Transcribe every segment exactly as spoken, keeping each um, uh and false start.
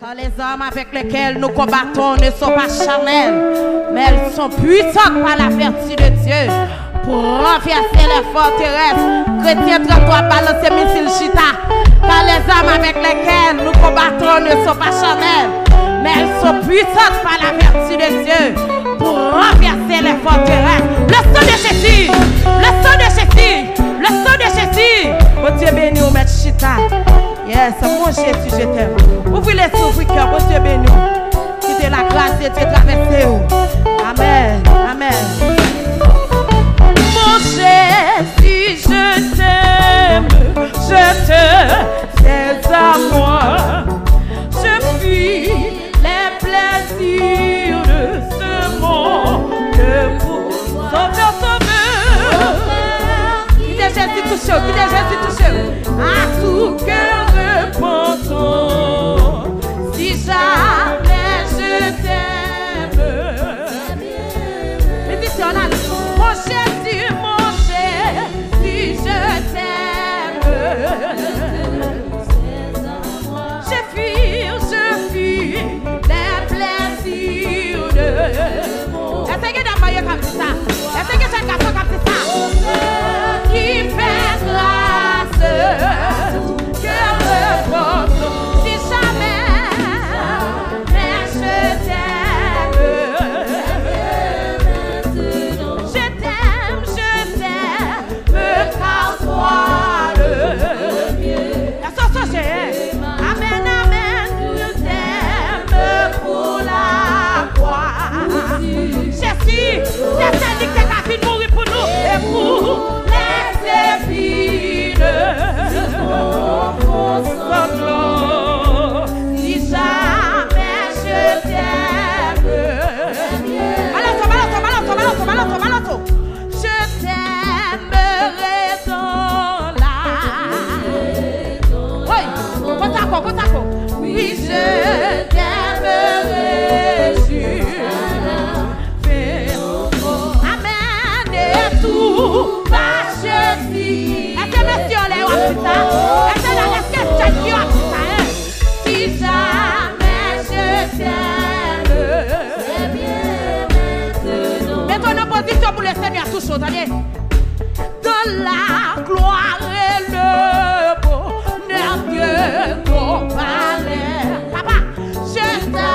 Car les armes avec lesquelles nous combattons ne sont pas charnelles, mais elles sont puissantes par la vertu de Dieu pour renverser les forteresses. Chrétien trente-trois, balance et missile chita. Car les armes avec lesquelles nous combattons ne sont pas charnelles, mais elles sont puissantes par la vertu de Dieu pour renverser les forteresses. Le sang de Jésus, le sang de Jésus, le sang de Jésus. Oh Dieu béni, au maître chita. Yes, mon Jésus, je t'aime. Ouvrez les ouvres cœur, mon Dieu béni. Quittez la grâce de Dieu traversée. Amen, amen. Mon Jésus, je t'aime, je te sais à moi. Je fuis les plaisirs de ce monde pour sauver, sauver. Qui de Jésus touché, qui de Jésus touché. À tout cœur repentant, si jamais je t'aime. Mais dis on a mon Jésus, mon Jésus, je t'aime. Je fuis, je fuis les plaisirs de mon. est-ce que tu as maillot comme ça? Est-ce que tu as un garçon comme ça? Qui fait grâce, que repentant, si jamais, mais je t'aime. Je t'aime, je t'aime, car toi le mieux. La sauce j'ai. Amen, amen, je t'aime pour la croix. Jésus, c'est celui qui a fini de mourir pour nous. Et pour les épines, si jamais je t'aime. Balance, balance, balance, balance, balance, balance. Je t'aimerai dans la. Oui, compte à quoi, compte à quoi. Oui, je t'aimerai jusqu'à Amen et tout va Jésus. Est-ce que monsieur on est au putain? Est-ce que la est-ce que tu as putain? Si jamais je t'aime, c'est bien maintenant. Mets-toi en position pour le Seigneur tout chaud, allez. Dans la gloire et le bonheur de ton palais. Papa, Je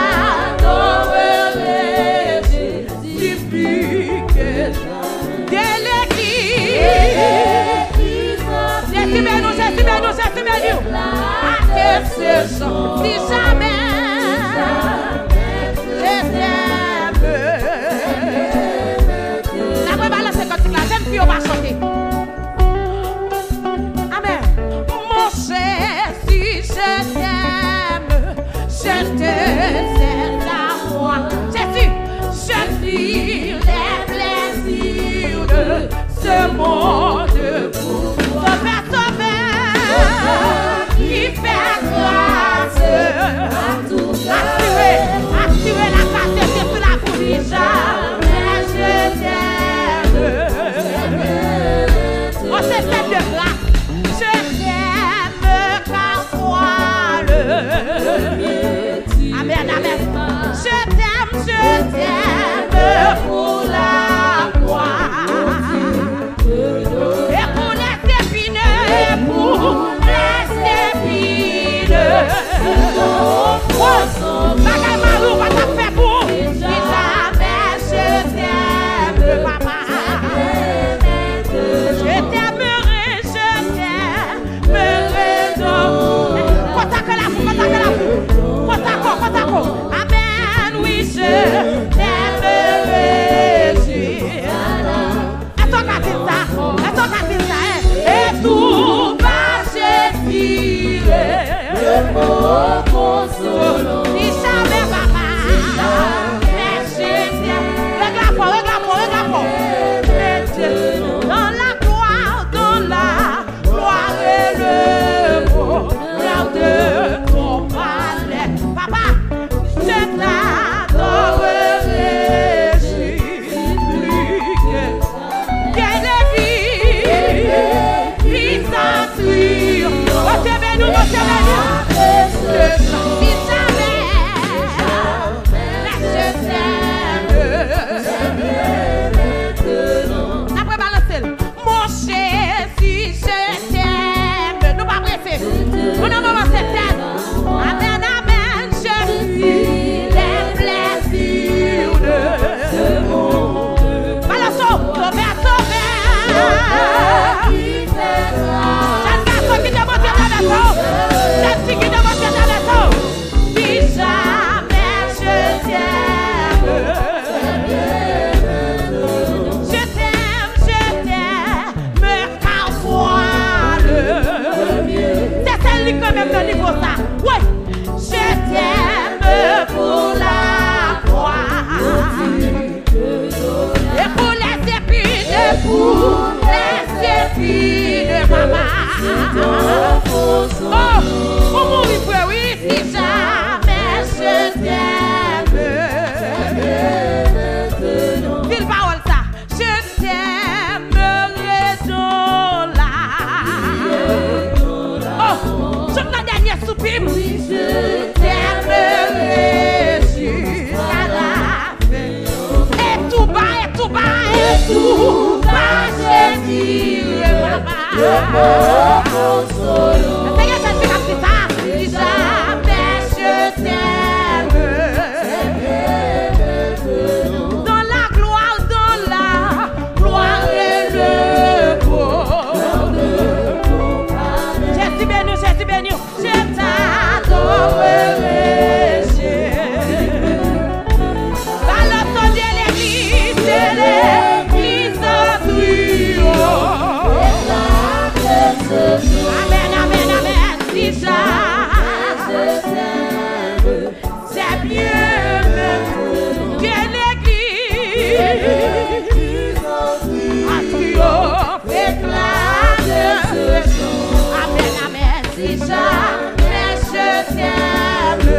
t'adorerai, Jésus, plus que de l'église. Jésus, Jésus béni, Jésus béni, Jésus béni. à que ce chant, si jamais je t'aime. La vraie balance c'est comme la jeune fille on va chanter. Amen. Mon Jésus, je t'aime, je te sais à moi. Jésus, Je fuis les plaisirs de ce monde pour sauver, sauver. qui fait grâce Seigneur, je suis comme ça. Si jamais je t'aime, dans la gloire, dans la gloire et le beau. Je suis béni, je suis béni, je t'adorerai. Par le son de l'église, de l'église amen, amen, amen. Si c'est mieux que l'église a triomphe éclate. Amen, amen. Si jamais je t'aime,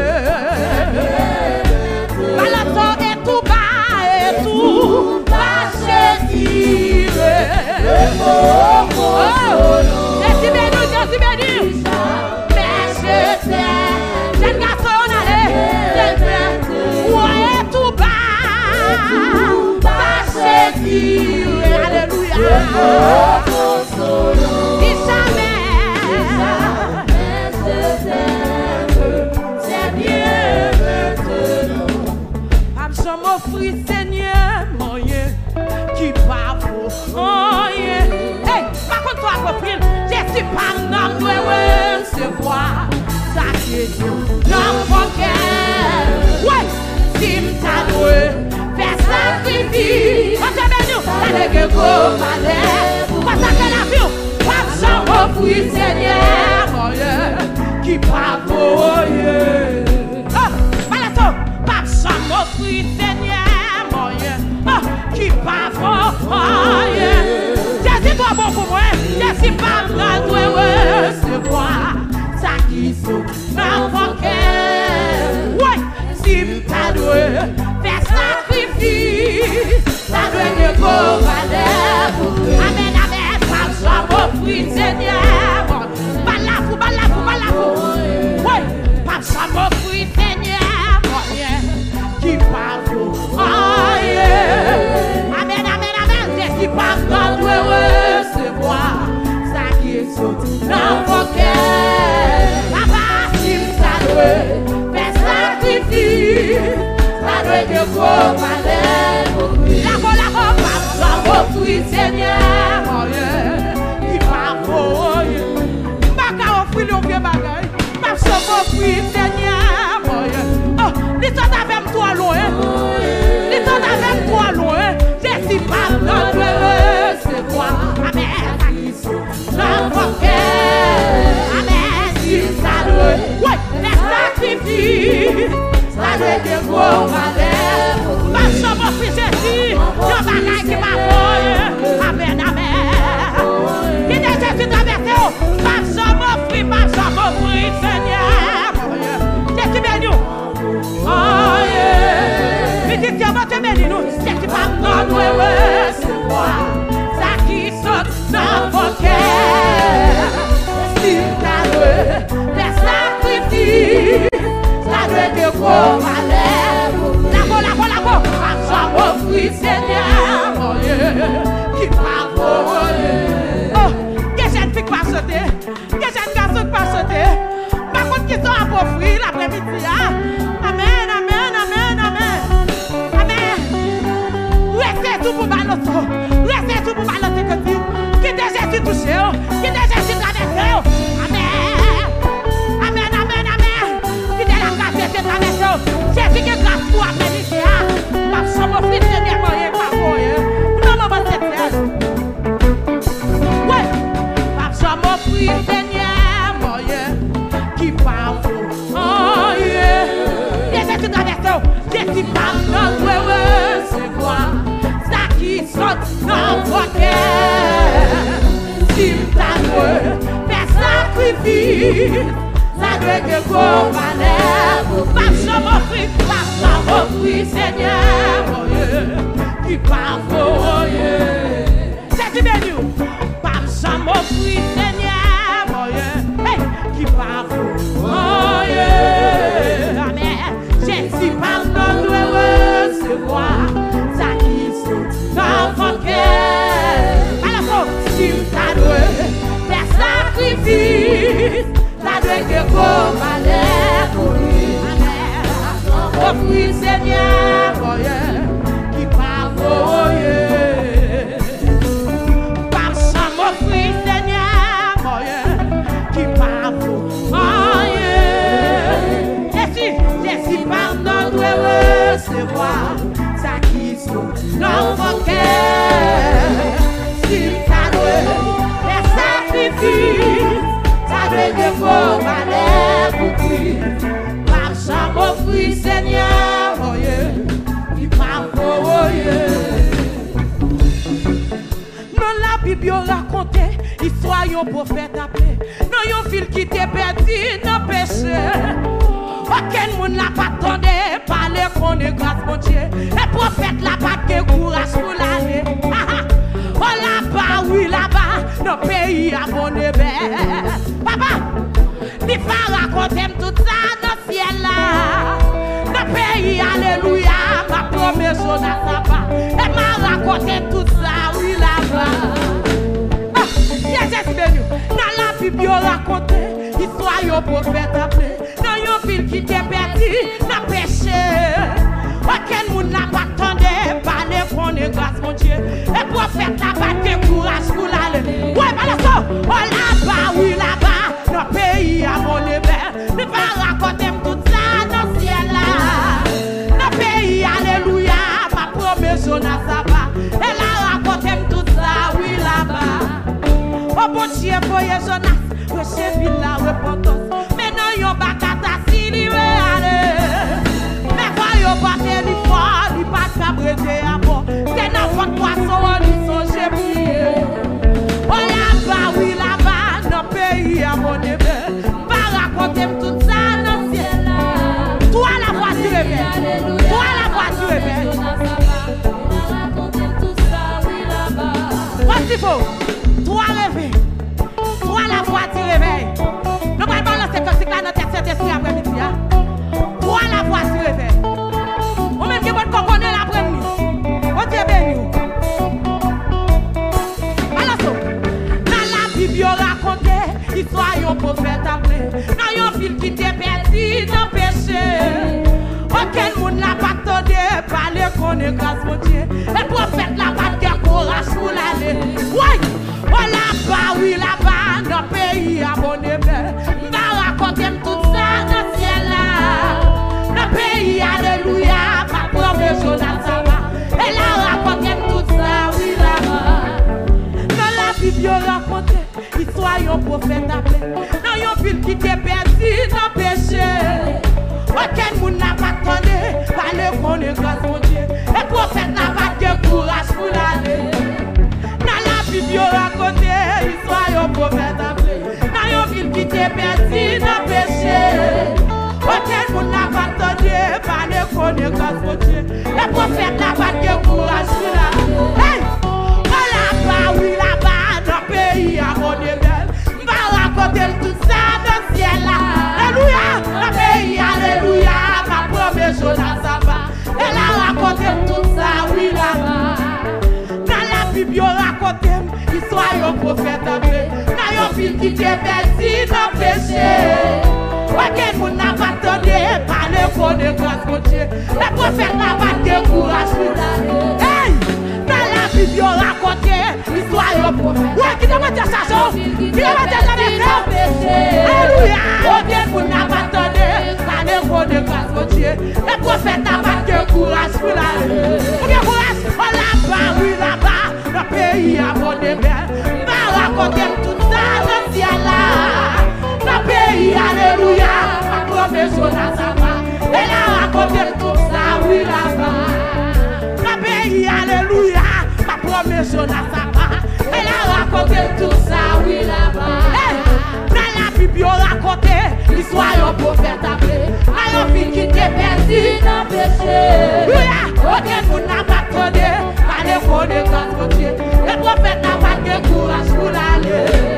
balançons et tout bas et tout bas, je dirai. Oh, je suis béni, je suis béni. Mais je t'aime. Jeune garçon, on allait. Ouais, tout bas, bas, je dirai. Alléluia. Si jamais c'est mieux maintenant. Absent m'offrir, Seigneur, mon Dieu, qui part pour rien. Hey, par contre, toi, profil, je suis pas un homme de recevoir ça qui est Dieu. Non, mon cœur, ouais, si m't'a doué, fais sacrifice. On te béni, elle est que go, palais, pas ça que la vie, pas ça m'offrir, Seigneur, mon Dieu, qui part pour rien. Oh, voilà ça, pas ça m'offrir, Seigneur, mon Dieu, oh, qui part pour rien. Jésus doit bon pour moi, Jésus pas grand doit recevoir ça qui saute dans mon cœur. Ouais, si m't'a doué, fais sacrifice, ça doit te go valer. Amen, amen, pas ça m'offrir, Seigneur. Balafou, balafou, balafou. Ouais, pas ça m'offrir, Seigneur, mon Dieu, qui parle pour rien. Amen, amen, amen, Jésus pas grand doit recevoir ça qui saute dans mon cœur. Papa, si m't'a doué, fais sacrifice, ça doit te go valer. La voix, la voix, pas ça m'offrir, Seigneur, mon Dieu, qui parle pour rien. M'baka offrir le vieux bagay, pas ça m'offrir, Seigneur, mon Dieu. Oh, l'histoire avec toi loin, l'histoire avec toi loin, je suis pas dans le recevoir. Amen, dans mon cœur. Amen, si ça doit, ouais, les sacrifices, ça doit te go valer. Pas ça m'offrir, Jésus, le bagay qui m'a folle. Amen, amen. Qui est Jésus traversé, pas ça m'offrir, pas ça m'offrir, Seigneur. Je suis béni. Oh yeah. Mais si tu vas te bénir, nous, c'est que pas non nous recevoir ça qui saute dans vos cœurs. Si t'as loué, les sacrifices, ça doit te go valer. La go, la go, la go, pas ça m'offrir, Seigneur, mon Dieu, qui parle pour Dieu. Oh, que jeune fille pas sauter, que jeune garçon pas sauter. Par contre, qui sont à offrir l'après-midi, amen, amen, amen, amen, amen. Restez tout pour baloter, restez tout pour baloter que tu, qui t'es Jésus touché, qui t'es Jésus traversé, amen, amen, amen, amen. Qui t'es la grâce de traversé, Jésus qui est grâce pour après-midi, pas ça m'offrir, Seigneur, moyen, pas moyen, non, maman, c'est elle. Ouais, pas ça m'offrir, Seigneur, moyen, qui parle pour oh yeah. Jésus traversé, Jésus parle dans le recevoir ça qui saute dans vos cœurs. Si t'as loué, fais sacrifice, ça doit te go valer. Pas ça m'offrir, pas ça m'offrir, Seigneur, mon Dieu, qui parle pour Dieu. C'est béni, pas ça m'offrir, Seigneur, mon Dieu, hey, qui parle pour Dieu. Amen. Jésus pardonne, doit recevoir ça qui saute dans vos cœurs. Alors, si t'as loué, fais recevoir ça qui sont dans vos cœurs. Si ça doit les sacrifices, ça doit de vos valeurs pour Christ. Marchant vos fruits, Seigneur, oh yeah, qui m'a dans la Bible, raconté histoire d'un prophète appelé. Non, un fil qui t'est perdu dans le péché. Aucun monde n'a pas attendu parler qu'on est grâce mon Dieu. Le prophète n'a pas de courage pour l'aller. Oh là-bas, oui là-bas, dans le pays abonné. Papa, il va raconter tout ça dans le ciel là. Dans le pays, alléluia, ma promesse on a ça pas. Et m'a raconté tout ça, oui là-bas. Ah, yes, yes, dans la Bible, raconté histoire d'un prophète appelé. Dans une ville qui t'est perdu, n'a péché. Aucun monde n'a pas attendu parler qu'on est grâce mon Dieu. Et prophète n'a pas de courage pour l'aller. Ouais, pas ça. Oh là-bas, oui là-bas, dans le pays à mon éveil. Ne va raconter tout ça dans le ciel là. Dans le pays, alléluia, ma promesse on a ça va. Elle a raconté tout ça, oui là-bas. Oh bon Dieu, voyez Jonas, recherche la repentance. Maintenant, yon bakata si li ve aller. Mais voyons pas tellement fort, li pas cabrete à mort. C'est n'importe poisson, li songe prier. Oh là-bas, oui là-bas, dans le pays à mon éveil. Va raconter tout ça dans le ciel là. Toi la voix du réveil. Toi la voix du réveil. Voici faux. Toi réveil. Toi la voix du réveil. Nous allons balancer comme si là dans tête cet esprit après-midi. Toi la voix du réveil. On même qui va te connaître l'après-midi. On Dieu béni. Alors, dans la Bible, raconté histoire d'un prophète appelé. Dans un fil qui t'est perdu dans le péché. Aucun monde n'a pas attendu parler qu'on est grâce mon Dieu. Le prophète n'a pas de courage pour l'aller. Oui, oh là-bas, oui là-bas, dans le pays à mon éveil. Va raconter tout ça dans le ciel là. Dans le pays, alléluia, ma promesse on a ça va. Elle a raconté tout ça, oui là-bas. Dans la Bible, raconté histoire d'un prophète appelé. Dans une ville qui t'est perdu dans le péché. Aucun monde n'a pas attendu parler qu'on est grâce mon Dieu. Le prophète n'a pas de courage pour l'aller. Dans la Bible, raconté l'histoire d'un prophète appelé. Dans une ville qui t'est perdu dans le péché. Aucun monde n'a pas attendu parler qu'on est grâce mon Dieu. Le prophète n'a pas de courage pour l'aller. Hey! Oh là-bas, oui là-bas, dans le pays à mon éveil. Va raconter tout ça dans le ciel là. Alléluia! Dans le pays, alléluia, ma promesse on a ça va. Elle a raconté tout ça, oui là-bas. Dans la Bible, raconté l'histoire d'un prophète appelé. Dans une ville qui t'est perdu dans le péché. Aucun monde n'a pas attendu parler qu'on est grâce mon Dieu. Le prophète n'a pas de courage pour l'aller. Hey! Dans la Bible, raconté l'histoire d'un prophète. Ouais, qui t'a mis ta chanson? Qui t'a mis ta chanson? Alléluia! Aucun monde n'a pas attendu parler qu'on est grâce mon Dieu. Le prophète n'a pas de courage pour l'aller. Combien de courage? Oh là-bas, oui là-bas, le pays à mon éveil. Va raconter tout ça dans le ciel là. Le pays, alléluia, ma promesse on a ça va. Elle a raconté tout ça, oui là-bas. Le pays, alléluia, ma promesse on a ça va. Elle a raconté tout ça, oui là-bas. Hey, dans la Bible, raconté l'histoire d'un prophète appelé. À une fille qui t'est perdue dans le péché. Aucun monde n'a pas attendu parler qu'on est grâce mon Dieu. Le prophète n'a pas de courage pour l'aller.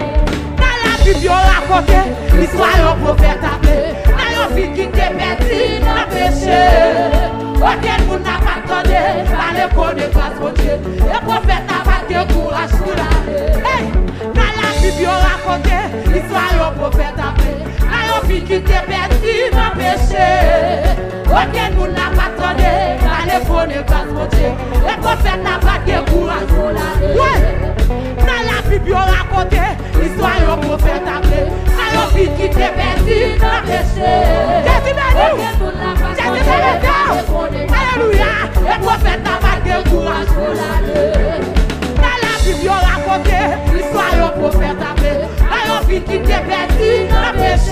Bible raconté l'histoire d'un prophète appelé. Dans une fille qui t'est perdue dans le péché. Aucun monde n'a pas attendu parler qu'on est grâce mon Dieu. Le prophète n'a pas de courage pour l'aller. Hey! Dans la Bible raconté l'histoire d'un prophète appelé. Dans une fille qui t'est perdue dans le péché. Aucun monde n'a pas attendu parler qu'on est grâce mon Dieu. Le prophète n'a pas de courage pour l'aller. Ouais! Dans la Bible raconté l'histoire d'un prophète appelé. Dans une fille qui t'est perdue dans le péché. Jésus béni! Jésus béni!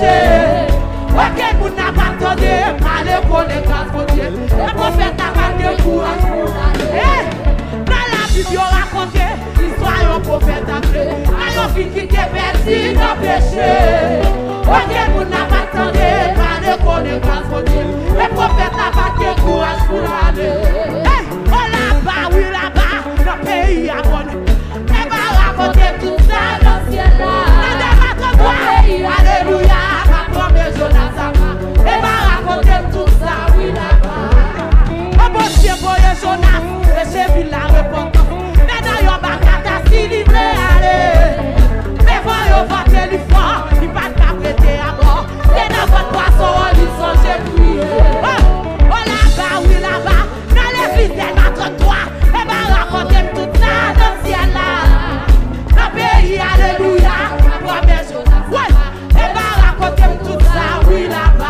péché. Ok, vous n'avez pas attendu, allez pour les grâces pour Dieu. Le prophète n'a pas de courage pour aller. Dans la Bible, il raconte l'histoire du prophète appelé. Un fille qui était perdu dans le péché. Ok, vous n'avez pas attendu, allez pour les grâces pour Dieu. Le prophète n'a pas de courage pour aller. Oh là-bas, oui là-bas, dans le pays abonné. Et va raconter tout ça dans le ciel là. Alléluia, ma première Jonas. Et va raconter tout ça, oui là-bas. Oh bon Dieu, pour les Jonas, et j'ai vu la repentance. Mais d'ailleurs, ma cata s'y livrer, allez. Mais voyons votre téléphone, il va pas prêter à mort. Et dans votre poisson, on lui songe prier. Oh là-bas, oui là-bas, dans l'église, elle va trente-trois. Et va raconter tout ça dans le ciel là. Dans le pays, alléluia, ma première Jonas. Ouais, et va raconter tout ça, oui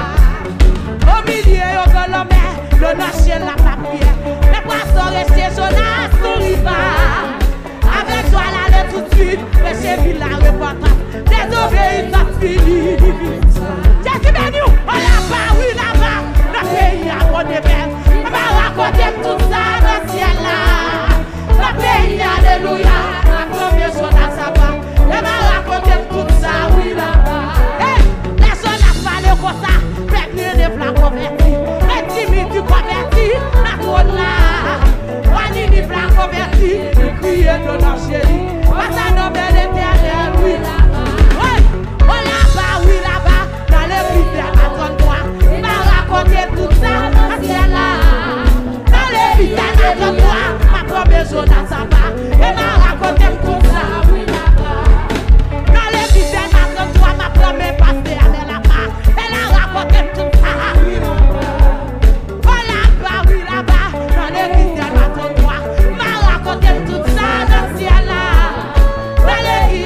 là-bas. Au milieu, au Golomé, le nocher la papier. Les poissons restés Jonas, souris pas. Avec toi, là, tout de suite, mais j'ai vu la repentance. Désobéissance finie. Jésus béni, on là-bas, oui là-bas. Le pays a mon belle. On va raconter tout ça dans le ciel là. Le pays, alléluia. La première Jonas, ça va. On va raconter tout ça, oui là-bas. Hey, les Jonas parlent comme ça. Mais les flaques convertis. Les timides du converti. La trône là. On y dit flaques convertis. Il crie de notre chérie. Pas ça non, mais l'éternel, oui là-bas. Ouais, oh là-bas, oui là-bas. Dans l'église, attends-toi. Il va raconter tout ça dans le ciel là. Dans l'église, attends-toi. Ma première Jonas, ça va. Il va raconter tout ça, oui là-bas. Dans l'église, attends-toi. Ma première pasteur, elle est là-bas. Elle a raconté tout ça, oui là-bas. Oh là-bas, oui là-bas. Dans l'église, attends-toi. Il va raconter tout ça dans le ciel là. Dans l'église,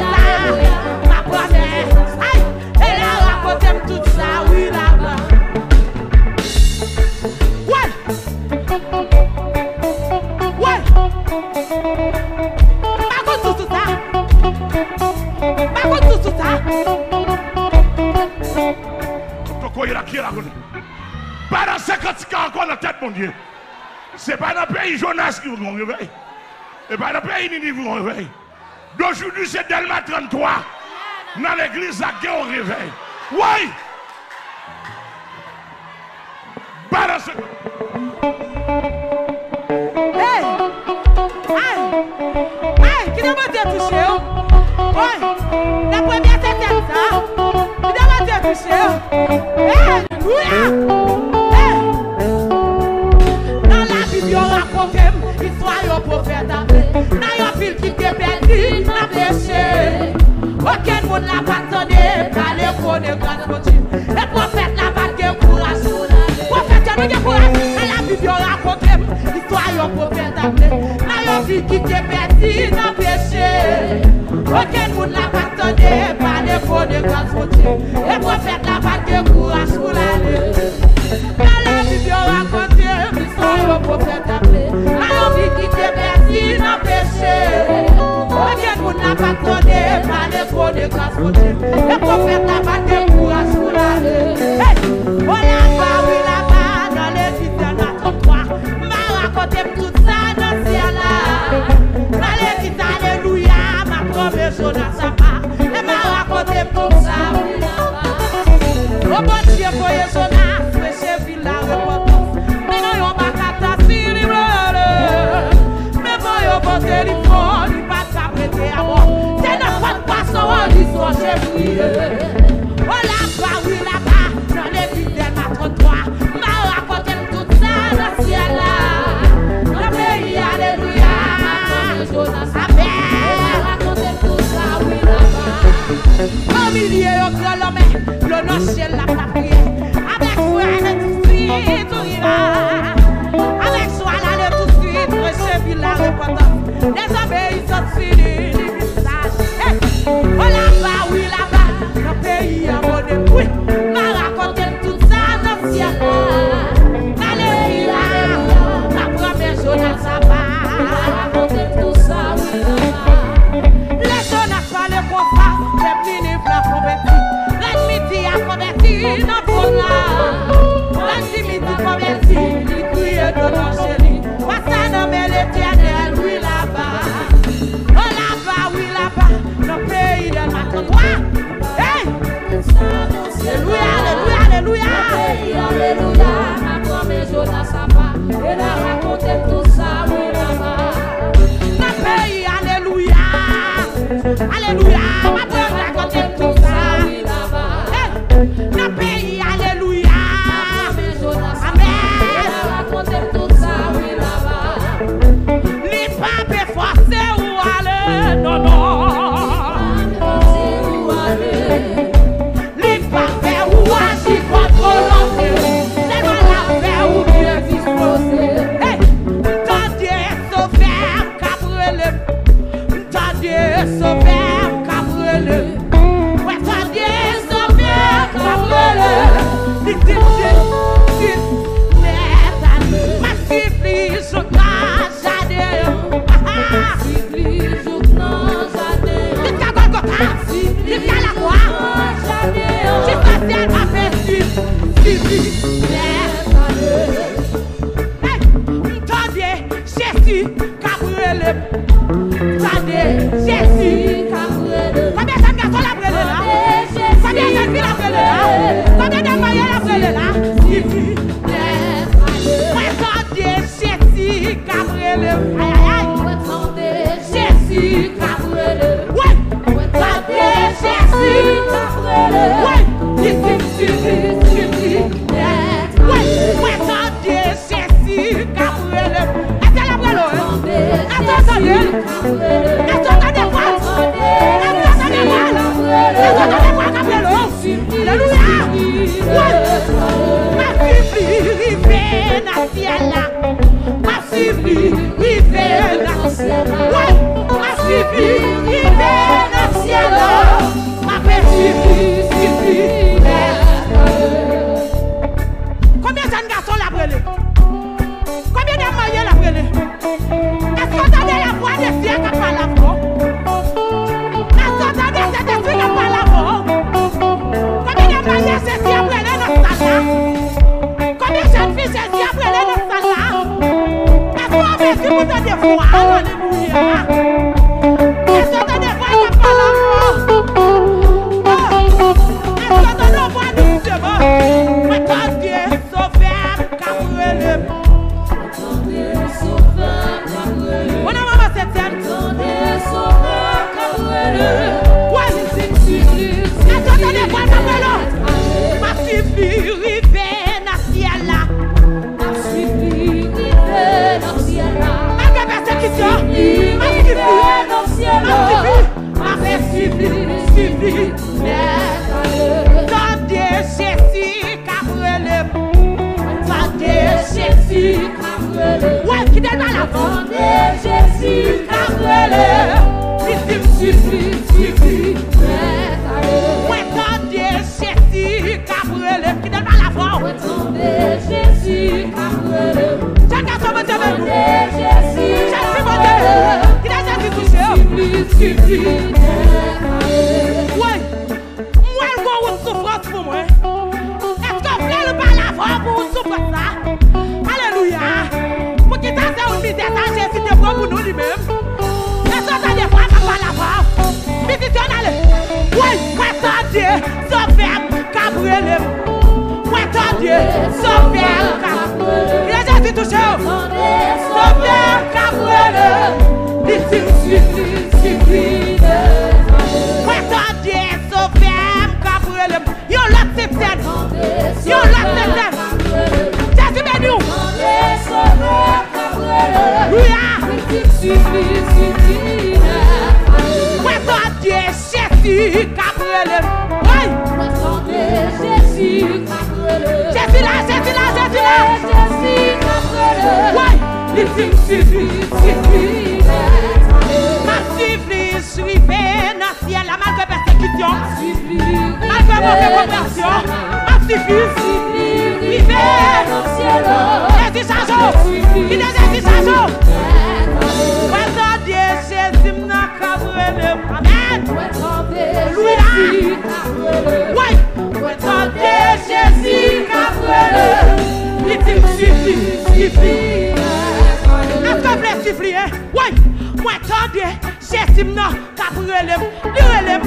ma première. Aïe, elle a raconté tout ça, oui là-bas. Ouais. Ouais. Pas contre tout ça. Pas contre tout ça. Pourquoi il a qui là? Pas dans cinquante ans encore dans la tête, mon Dieu. C'est pas dans le pays Jonas qui vous réveille. Et pas dans le pays Ninive qui vous réveille. D'aujourd'hui, c'est Delma trente-trois. Dans l'église, la guerre au réveil. Oui! Pas dans ce. Hey! Aïe! Aïe! Qui demande de toucher? Oui! La première c'était ça. Qui demande de toucher? Hey! Alléluia! Hey! Dans la Bible, on raconte l'histoire du prophète appelé. Dans une ville qui était perdue, dans le péché. Aucun monde n'a pas attendu, d'aller pour les grâces pour Dieu. Le prophète n'a pas de courage. Le prophète n'a pas de courage. Dans la Bible, on raconte l'histoire du prophète appelé. Dans une ville qui était perdue, dans le péché. Aucun monde n'a pas attendu, d'aller pour les grâces pour Dieu. Le prophète n'a pas de courage pour l'aller. Dans la Bible, on raconte l'histoire du prophète appelé. Dans une ville qui était perdue, dans le péché. Aucun monde n'a pas attendu, d'aller pour les grâces pour Dieu. Le prophète n'a pas de courage pour l'aller. Hey! Oh là-bas, oui là-bas, dans l'église, il y en a trente-trois. M'a raconté tout ça dans le ciel là. Dans l'église, alléluia, ma première Jonas, ça va. Et m'a raconté tout ça, oui là-bas. Oh bon Dieu, voyez Jonas, mais j'ai vu la repentance. Mais non, yon m'a catastrophe, il meurt. Mais voyons bon téléphone, il va s'apprêter à mort. C'est notre poisson, on dit son chef, oui. Oh là-bas, oui là-bas, dans l'église, il y en a trente-trois. M'a raconté tout ça dans le ciel là. Dans le pays, alléluia. Raconte tout ça, oui là-bas. Au milieu, au grand l'homme, le nocher la papier. Avec soi, elle tout de suite, oui là. Avec soi, elle tout de suite, j'ai vu la repentance. Les obéissances finies, les visages. Oh là-bas, oui là-bas, le pays a mon oui. M'a raconté tout ça dans le ciel là. Alléluia, ma première Jonas, ça va. Raconter tout ça, oui là-bas. Les Jonas parlent comme ça, les Ninive la converti. Les midi a converti. Combien de jeunes garçons l'a brûlé? Combien de mariés l'a brûlé? Est-ce que vous entendez la voix des filles qui parlent à vous? Est-ce que vous entendez cette fille qui parle à vous? Combien de mariés ces filles ont brûlé dans ce stade-là? Combien de jeunes filles ces filles ont brûlé dans ce stade-là? Est-ce que vous avez vu vous des voix? Alléluia! Est-ce que vous entendez des voix qui parlent à vous? Est-ce que vous entendez des voix de Dieu? Maintenant, Dieu sauve Cabrele. On a maman septième. Ouais. Attendez les voix Cabrele. Ma fille rive dans ciel là. Ma fille rive dans ciel là. Ma persécution. Ma fille dans ciel là. Ma fille suivi. Quand Dieu Jésus Cabrele. Jésus Cabrele. Ouais, qui donne à la voix. Jésus Cabrele. Il suffit, suffit. Ouais, attendez Jésus Cabrele. Qui donne à la voix. Attendez Jésus Cabrele. J'ai qu'à sauver de nous. Jésus Cabrele. Qui donne à Jésus touché. Suffit, suffit. Ouais, moi, je vois une souffrance pour moi. Est-ce qu'on fait le pas la voix pour une souffrance ça? Alléluia. Pour qui t'a fait une visite à Jésus de pour nous lui-même. Est-ce que t'as des fois qu'on va la voir? Visite on allez. Oui, moi t'as Dieu, sauve Cabrele. Moi t'as Dieu, sauve Cabrele. Il a Jésus touché. Sauve Cabrele. Ici suffit, suffit. Moi t'as Dieu, sauve Cabrele. Yo l'autre septaine. Yo l'autre septaine. Jésus béni. Moi t'as Dieu Jésus Cabrele. Oui. Jésus Cabrele. Jésus là, Jésus là, Jésus là. Jésus Cabrele. Oui. Il suffit, suffit. Ma suffit, suivez dans ciel la malgré persécution. Malgré mauvaise conversion. Ma suffit, suivez dans ciel. Jésus changeau. Il est Jésus changeau. Ouais, Dieu Jésus n'a Cabrele. Amen. Louis. Ouais. Ouais, Dieu Jésus Cabrele. Il suffit, suffit. Est-ce que vous voulez suffire? Ouais. Moi, attendez, Jésus n'a Cabrele. Lirez-le.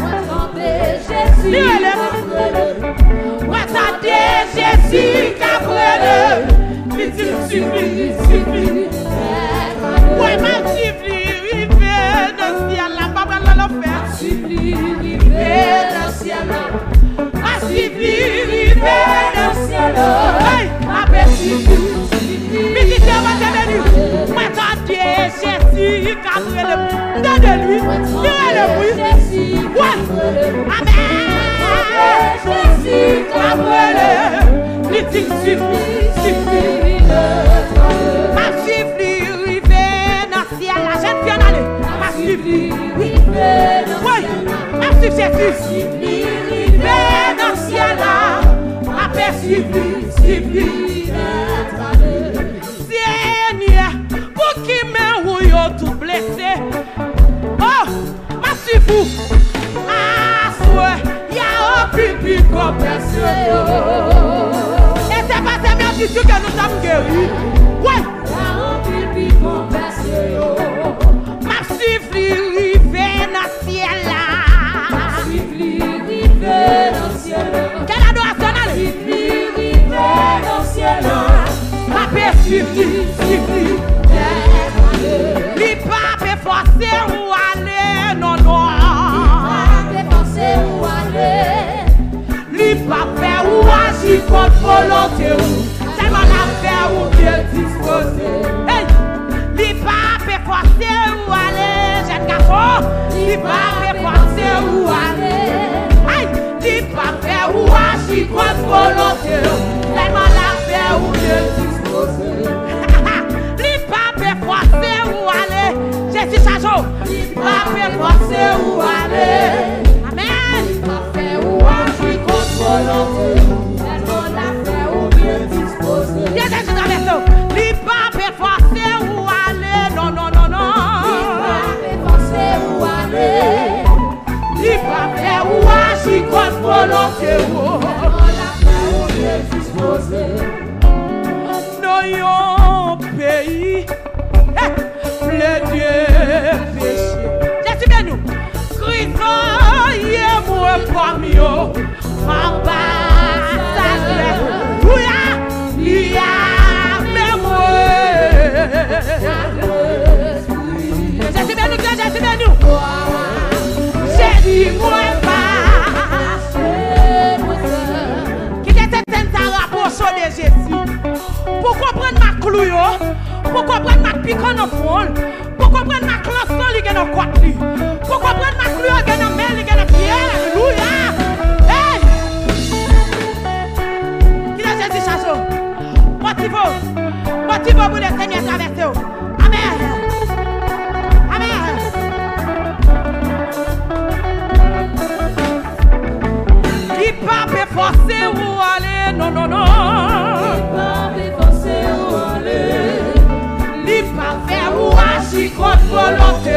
Lirez-le. Moi, attendez, Jésus Cabrele. Il suffit, suffit. Ouais, ma suffit, rive dans le ciel, la papa dans l'enfer. Suffit, rive dans le ciel. Ma suffit, rive dans le ciel. Hey, ma paix suffit. Visitez votre béni. Moi, attendez, Jésus Cabrele. Donnez-lui, donnez-le bruit. Ouais, amen. Jésus Cabrele. Il suffit, suffit. Ma suffit, rive dans le ciel. La jeune fille en allée. Ma suffit, rive dans le ciel. Ma suffit, Jésus. Rive dans le ciel. Ma paix suffit, suffit. Seigneur, pour qui me rouille tout blessé. Oh, ma suffit. Ah, souhait, y'a aucune plus compassion. Et c'est pas ces merci que nous sommes guéris. Ouais. Ma suffit rive dans le ciel là. Ma suffit rive dans le ciel. Quelle adoration allez? Rive dans le ciel. Ma paix suffit, suffit. Li pas forcer ou aller, non non. Li pas forcer ou aller. Li pas faire ou contre volonté. Tellement la faire ou bien disposer. Hey! Li pas peut forcer ou aller, jeune garçon. Li pas peut forcer ou aller. Hey! Li pas faire ou agir contre volonté. Tellement la faire ou bien disposer. Li pas peut forcer ou aller. Jésus Chacho. Li pas peut forcer ou aller. Amen. Li pas faire ou agir contre volonté. Tellement la faire ou bien disposer. Jésus traverse. Li pas peut forcer ou aller. Non, non, non, non. Li pas peut forcer ou aller. Li pas faire ou agir contre volonté. Tellement la faire ou bien disposer. Dans yon pays, le Dieu péché. Jésus bien nous. Christ est moi parmi eux. Ambassadeur. Ouya, il y a même moi. Jésus bien nous, Jésus bien nous. Jésus moi pas. Qui était un rapprochement de Jésus. Pour comprendre ma clouio, pour comprendre ma piquant dans le fond, pour comprendre ma classe dans le dans quoi pour comprendre ma clouio dans la main, dans la pied, alléluia. Hey! Qui est Jésus Chacho? Motivo, motivo pour le Seigneur traverser. Amen. Amen. Il pas peut forcer ou aller, non, non, non. Li pas faire ou agir contre volonté.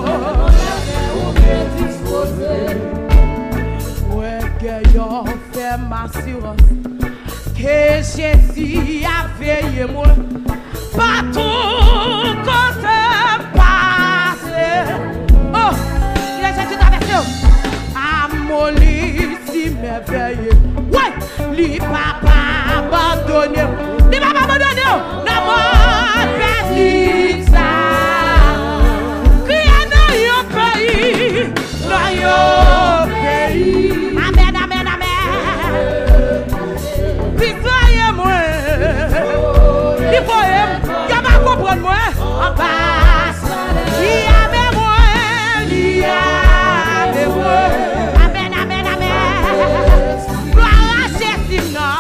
Ouais, que y'en fait ma assurance que Jésus a veillé moi. Partout quand ça passe. Oh, il a Jésus traversé. Amoli si merveilleux. Ouais, li papa abandonné. Li papa abandonné. Non, moi, petit ça. Criez dans yon pays. Dans yon pays. Amen, amen, amen. Puis soyez-moi. Il faut aimer. Y'a pas comprendre moi. En passe. Il y a mes moi. Il y a mes moi. Amen, amen, amen. Gloire à Jésus, non.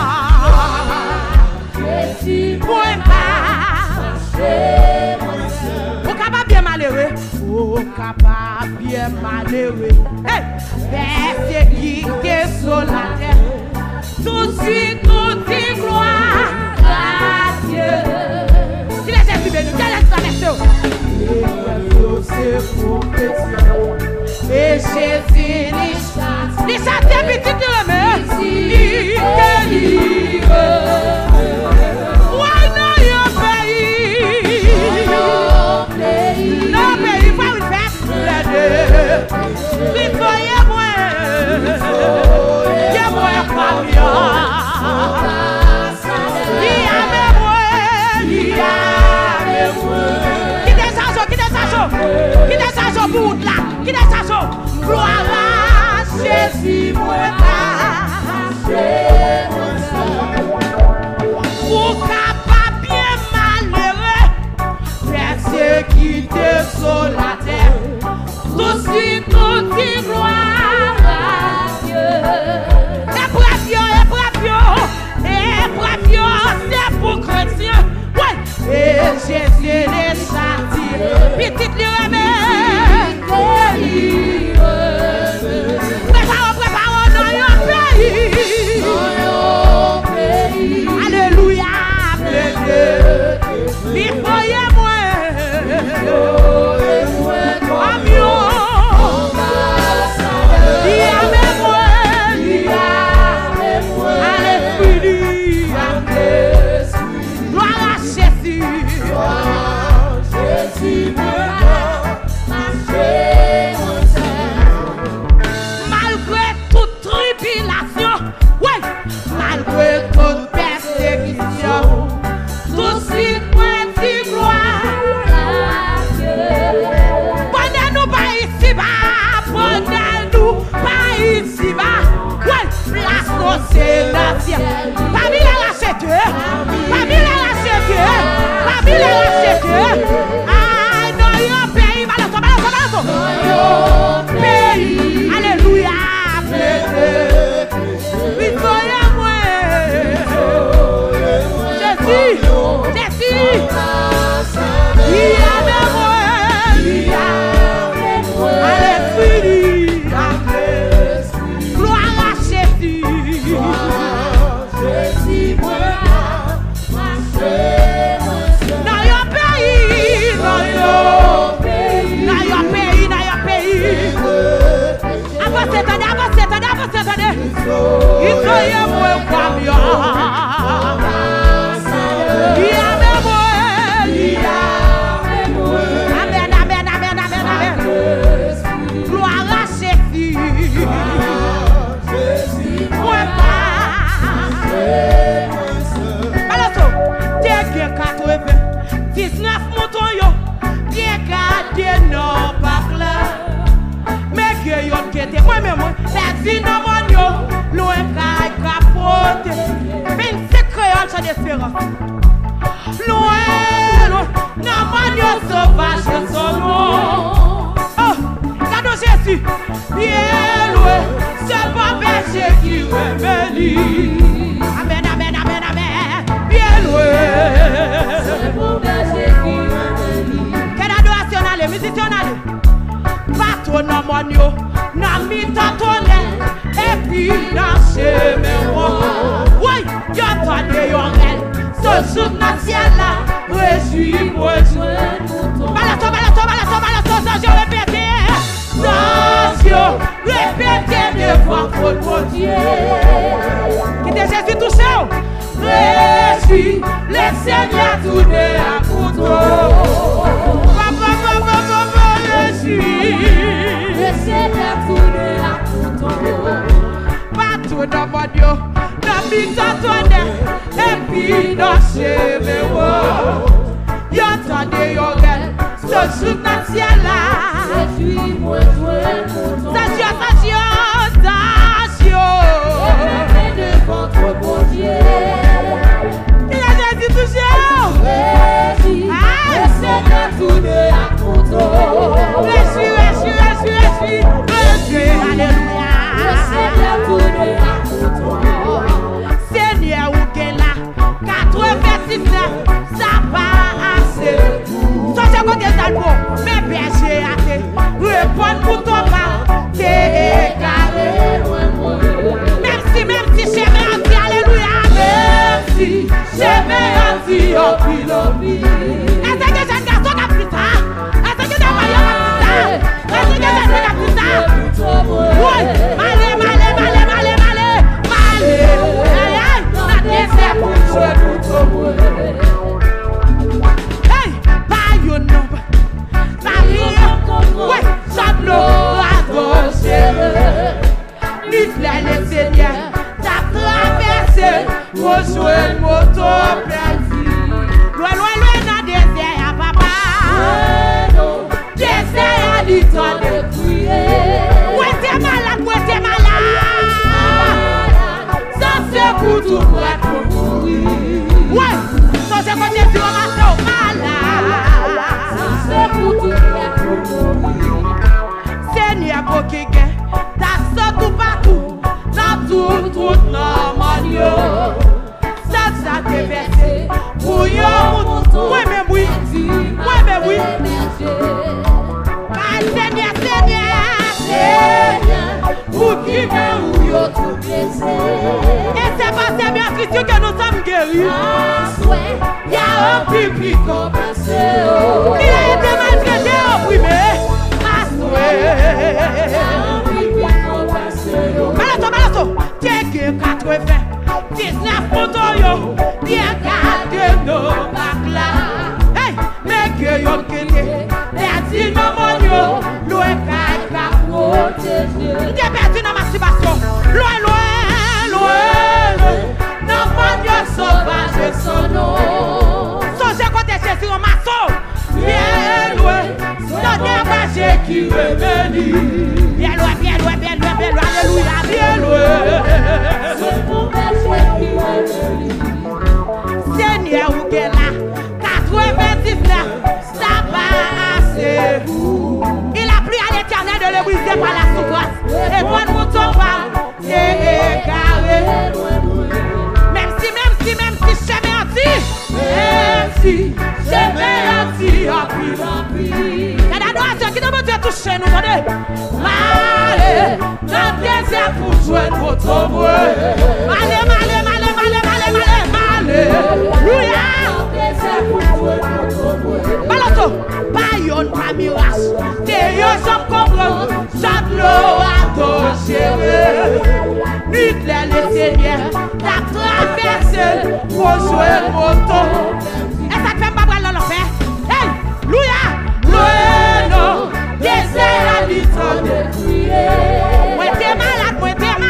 Moi pas. Ou capable bien malheureux. Ou capable bien malheureux. Hey! Persécuté sur la terre. Tout de suite, tout dit gloire à Dieu. Qui est Jésus béni? Quel est sa version? C'est pour chrétien. Et Jésus, les châtiens petits de remède. Il délivre. Why not your pays? No pays, why we fast? Puis soyez-moi. Y'a-moi pas bien. Y'a-moi. Y'a-moi. Qui descend, qui descend, qui descend pour là? Qui descend? Gloire à Jésus, moi pas. Loin, loin, non, manio sauvage, son nom. Oh, cadeau Jésus, bien loin, c'est pas berger qui rebelle. Amen, amen, amen, amen, bien loin. C'est pas berger qui rebelle. Quelle adoration allez, musicien allez. Patron, non, manio, non, mi tatonne, et puis, non, c'est mes mots. Oui, y'a pas de yorel. Ce jour national là, réjouis-moi, balato, balato, balato, balato, ça je répète. Attention, répétez devant votre Dieu. Qui était Jésus touché? Réjouis, le Seigneur tourné à couteau. Papa, papa, papa, réjouis, le Seigneur tourné à couteau. Pas tout dans mon Dieu. Et puis dans chez moi, y'entendez yorel, ce jour national là. Réjouis-moi, station, station, station. Devant votre bon Dieu. Il a Jésus touché. Réjouis, le Seigneur tourné à couteau. Réjouis, réjouis, réjouis, réjouis, réjouis, alléluia. Le Seigneur tourné à couteau. Seigneur ou là, quatre-vingt-dix-neuf, ça va assez. Songez côté d'albo, mais berger à te répondre pour ton mal, t'es égaré. Même si, même si j'ai menti, alléluia, même si j'ai menti, oh pilopi. Est-ce que j'ai un garçon qui a plus tard? Est-ce que j'ai un maillot qui a plus tard? Est-ce que j'ai un garçon qui a plus tard? Oui, malé, malé, malé, malé, malé, malé. C'est pour jouer pour toi. Hey, pas you know, pas rien. Ouais, ça bloque à danser. L'Israël le Seigneur, t'as traversé pour jouer le moto perdu. Loin, loin, loin dans le désert, papa. Désert à l'histoire de crier. Ouais, t'es malade, ouais, t'es malade. Ça c'est pour tout prêt pour mourir. Ouais, ça c'est quand Jésus va marcher malade. Ça c'est pour tout prêt pour mourir. Seigneur, pour quelqu'un, t'as ça tout partout, dans tout, tout, dans mon Dieu. Ça, ça t'est versé, pour y avoir, oui, mais oui, oui, mais oui. Ah, Seigneur, Seigneur, Seigneur, pour qui veut ou yo tout blessé. Et c'est pas ces bien Christian que nous sommes guéris. Il y a un pipi compensé. Il a été maltraité, opprimé. Il y a un pipi compensé. Balato, balato, tiens quatre-vingts, dix-neuf motos, bien gardé nos bacs là. Hey, mais que yo kete, perdu nos monos, loin qu'à protéger. T'es perdu dans ma masturbation, loin, loin, loin, loin. Non, mon Dieu sauvage son nom. Songez quand t'es Jésus en maçon, bien loin. Non, t'es berger qui revenit. Bien loin, bien loin, bien loin, bien loin, alléluia, bien loin. C'est mon berger qui revenit. Seigneur ou là, quatre-vingt-dix-neuf, ça va assez. Il a plu à l'Éternel de le briser par la souffrance. Et moi, nous sommes pas égarés. Même si, même si, même si j'ai menti, même merci, c'est merci à pile. Il y a des adorateurs qui demandent de toucher nous, attendez. Allez, dans le désert pour jouer notre mot. Allez, allez, allez, allez, allez, allez, alléluia. Balato, pas yon, pas mirage. T'es yon, j'en comprends. J'en l'eau à ton chéri. Nuit, le Seigneur, t'as traversé pour jouer moto. Et ça te fait pas prendre l'enfer. Hey, louia, loué, non, désert à l'histoire de prier. Moi, t'es malade, moi, t'es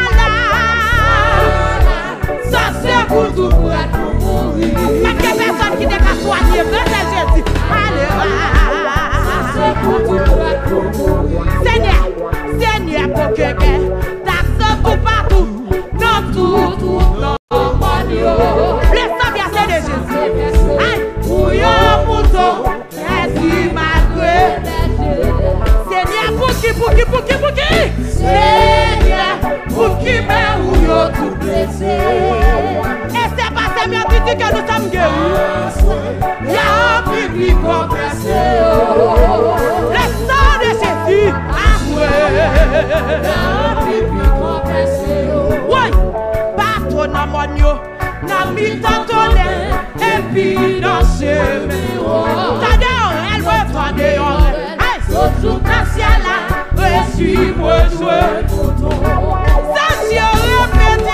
malade. Ça, c'est pour tout pour être mourir. Même que personne qui n'est pas soigné, frère Jésus. Allez, Seigneur, Seigneur, pour quelqu'un, t'as ça tout partout. Non, tout, tout, non, mon laisse ta verset de Jésus. Aïe, pour yon mouton, Jésus malgré. Seigneur, pour qui, pour qui, pour qui, pour qui? Seigneur, pour qui me ou yon tout blessé. Et c'est pas ces miens qui disent que nous sommes guéris. Y'a un public compressé. Le sang de Jésus, après. Y'a un public compressé. Oui, bateau dans mon yo, n'a mis tant tonnerre, et puis dans ce méro. T'as des elle veut faire des oreilles. Hey, surtout dans le ciel là, reçu-moi jouer pour toi. Ça, si on répète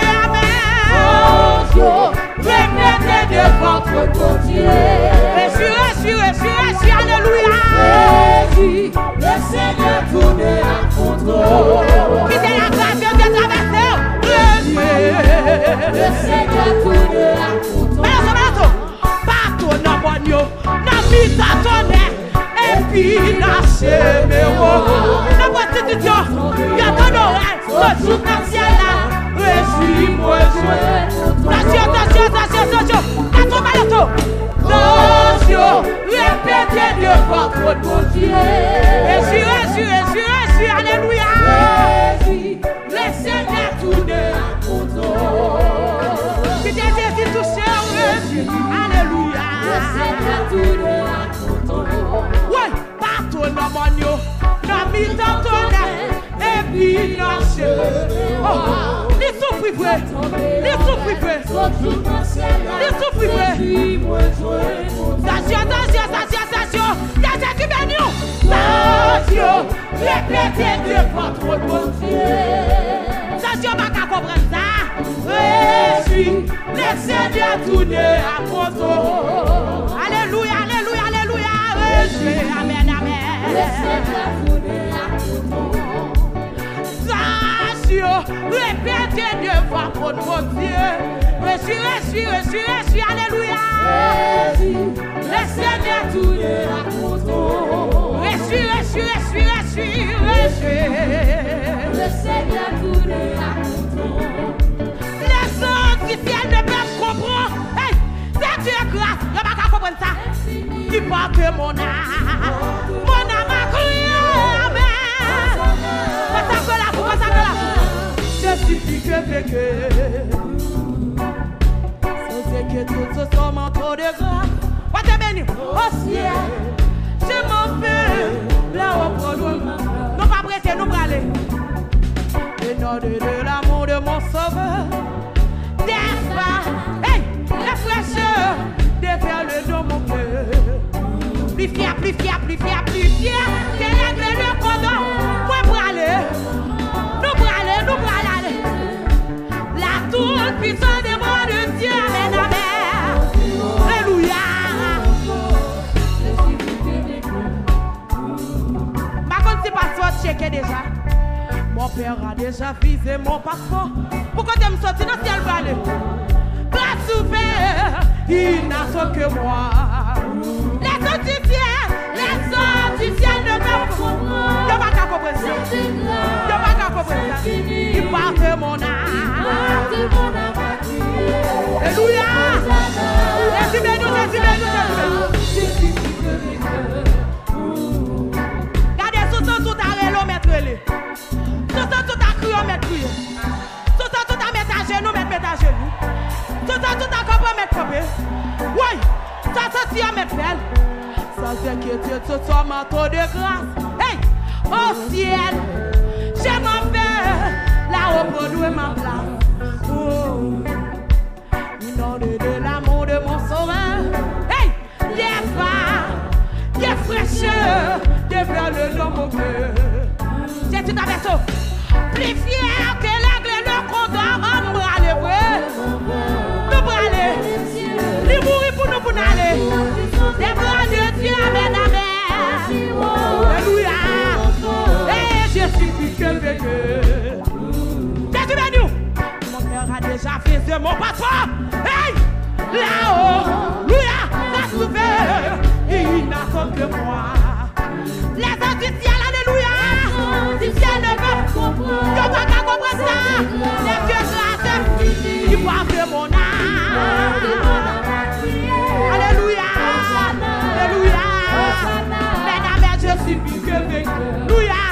amen, répétez devant votre Dieu. Reçu, reçu, reçu, reçu, alléluia. Reçu, le Seigneur tourne à contrôle. Qui est la grâce de traverser. Le Seigneur tourne à contrôle. Partout dans mon yo, dans mi ta tonnerre, et puis dans ce méro. Dans votre institution, il y a ton oreille, le jour dans le ciel là, reçu-moi jouer. Attention, attention, attention, attention, attention, attention. Attention, répétez devant votre Dieu. Reçu, reçu, reçu, reçu, alléluia. Le Seigneur tourne à contrôle. Si t'es Jésus touché, reçu, alléluia. Le Seigneur tourne à contrôle. Oui, partout dans mon yo, dans mi temps tonnerre, et puis dans ce. Oh, les souffres vrai, les souffres vrai, les souffres vrai. Attention, attention, attention, attention, y'a des qui bénissent. Attention, répétez devant votre Dieu. Attention, pas qu'à comprendre ça. Reçu, le Seigneur tourne à contrôle. Alléluia, alléluia, alléluia. Reçu, amen, amen. Le Seigneur tourne à contrôle. Attention, répétez devant votre Dieu. Reçu, reçu, reçu, reçu, alléluia. Le Seigneur tourne à contrôle. Reçu, reçu, reçu, reçu, reçu. Le Seigneur tourne à contrôle. Les autres qui tiennent ne peuvent comprendre. Hey, c'est Dieu grâce. Je ne peux pas comprendre ça. Qui porte mon âme. Mon âme a crié. Amen. Pas ça que la foule, pas ça que la foule. Je suffis que vécu. C'est que tout ce sont manteaux de grâce. Pas te bénir au ciel. Je m'en fais là au produit. Non pas prêter, nous braler. Et non de l'amour de mon sauveur. Des pas, hey, la fraîcheur, défaire le dos mon cœur. Plus fier, plus fier, plus fier, plus fier. C'est régler le condom. Moi braler. Nous braler, nous braler. La toute puissance des mots de Dieu. Amen, amen. Alléluia. Ma compte c'est passeport checké déjà. Mon père a déjà visé mon passeport. Pourquoi tu me sortir dans le ciel balai? Grâce ouverte, il n'a sauvé que moi. Les autres du ciel, les autres du ciel ne peuvent pas comprendre. Je ne peux pas comprendre ça. Je ne peux pas comprendre ça. Il part de mon âme. Alléluia. Jésus béni, Jésus béni, Jésus béni. Regardez, tout ça, tout à l'eau, mettre les. Tout ça, tout à crier, mettre crier. Tout ça, tout à mettre à genoux, mettre mettre à genoux. Tout ça, tout à camper, mettre camper. Oui, ça, ça, Dieu m'appelle. Sans inquiétude, ce soir, manteau de grâce. Hey, au ciel, je m'en vais. Là-haut, produire ma place. Oh, inondé de l'amour de mon sauveur. Hey, les pas, les fraîcheurs, des vers de mon cœur. C'est tout à fait. Plus fier que l'aigle et le condor, on nous aller, ouais. Nous pour aller. Nous mourir pour nous pour aller. Des bras de Dieu, amen, amen. Alléluia. Et je suis plus que vainqueur. Jésus béni. Mon cœur a déjà fait de mon patron. Hey, là-haut, louia, la souverain. Et il n'attend que moi. Les anges du ciel, alléluia. Du ciel ne peuvent comprendre. Je ne peux pas comprendre ça. Les dieux grâce, ils boivent de mon âme. Alléluia. Alléluia. Mesdames, je suis plus que vainqueur. Alléluia.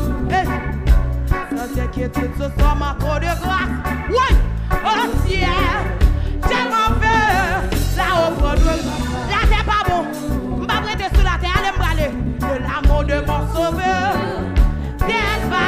Sans inquiétude, ce soir, ma trop de grâce. Oui, au ciel, je m'en vais. Là-haut, produit. Là, c'est pas bon. Je ne vais pas prêter sur la terre. Allez me braler. De l'amour de mon sauveur. D'elle va.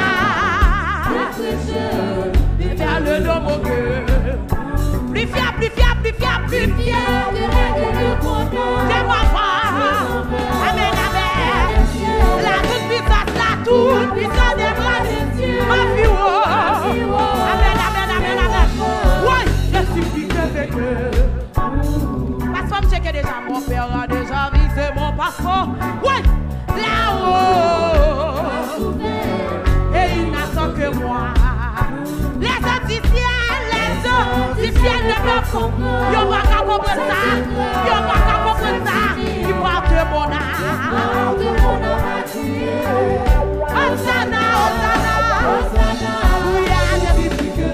Vers le nom au cœur. Plus fiable, plus fiable, plus fiable, plus fiable. C'est moi, amen, amen. La toute puissance, la toute puissance des bras de Dieu. Ma vie, oh. Amen, amen, amen, amen. Oui, je suis plus que vainqueur. Parce que je sais que déjà mon père a déjà visé mon passeport. Oui, là-haut. Et il n'attend que moi. Les hommes du ciel, les hommes du ciel ne peuvent comprendre. Ils n'ont pas qu'à comprendre ça. Ils n'ont pas qu'à comprendre ça. Ils portent mon âme. Hosanna, Hosanna, Hosanna. Oui, je suis plus que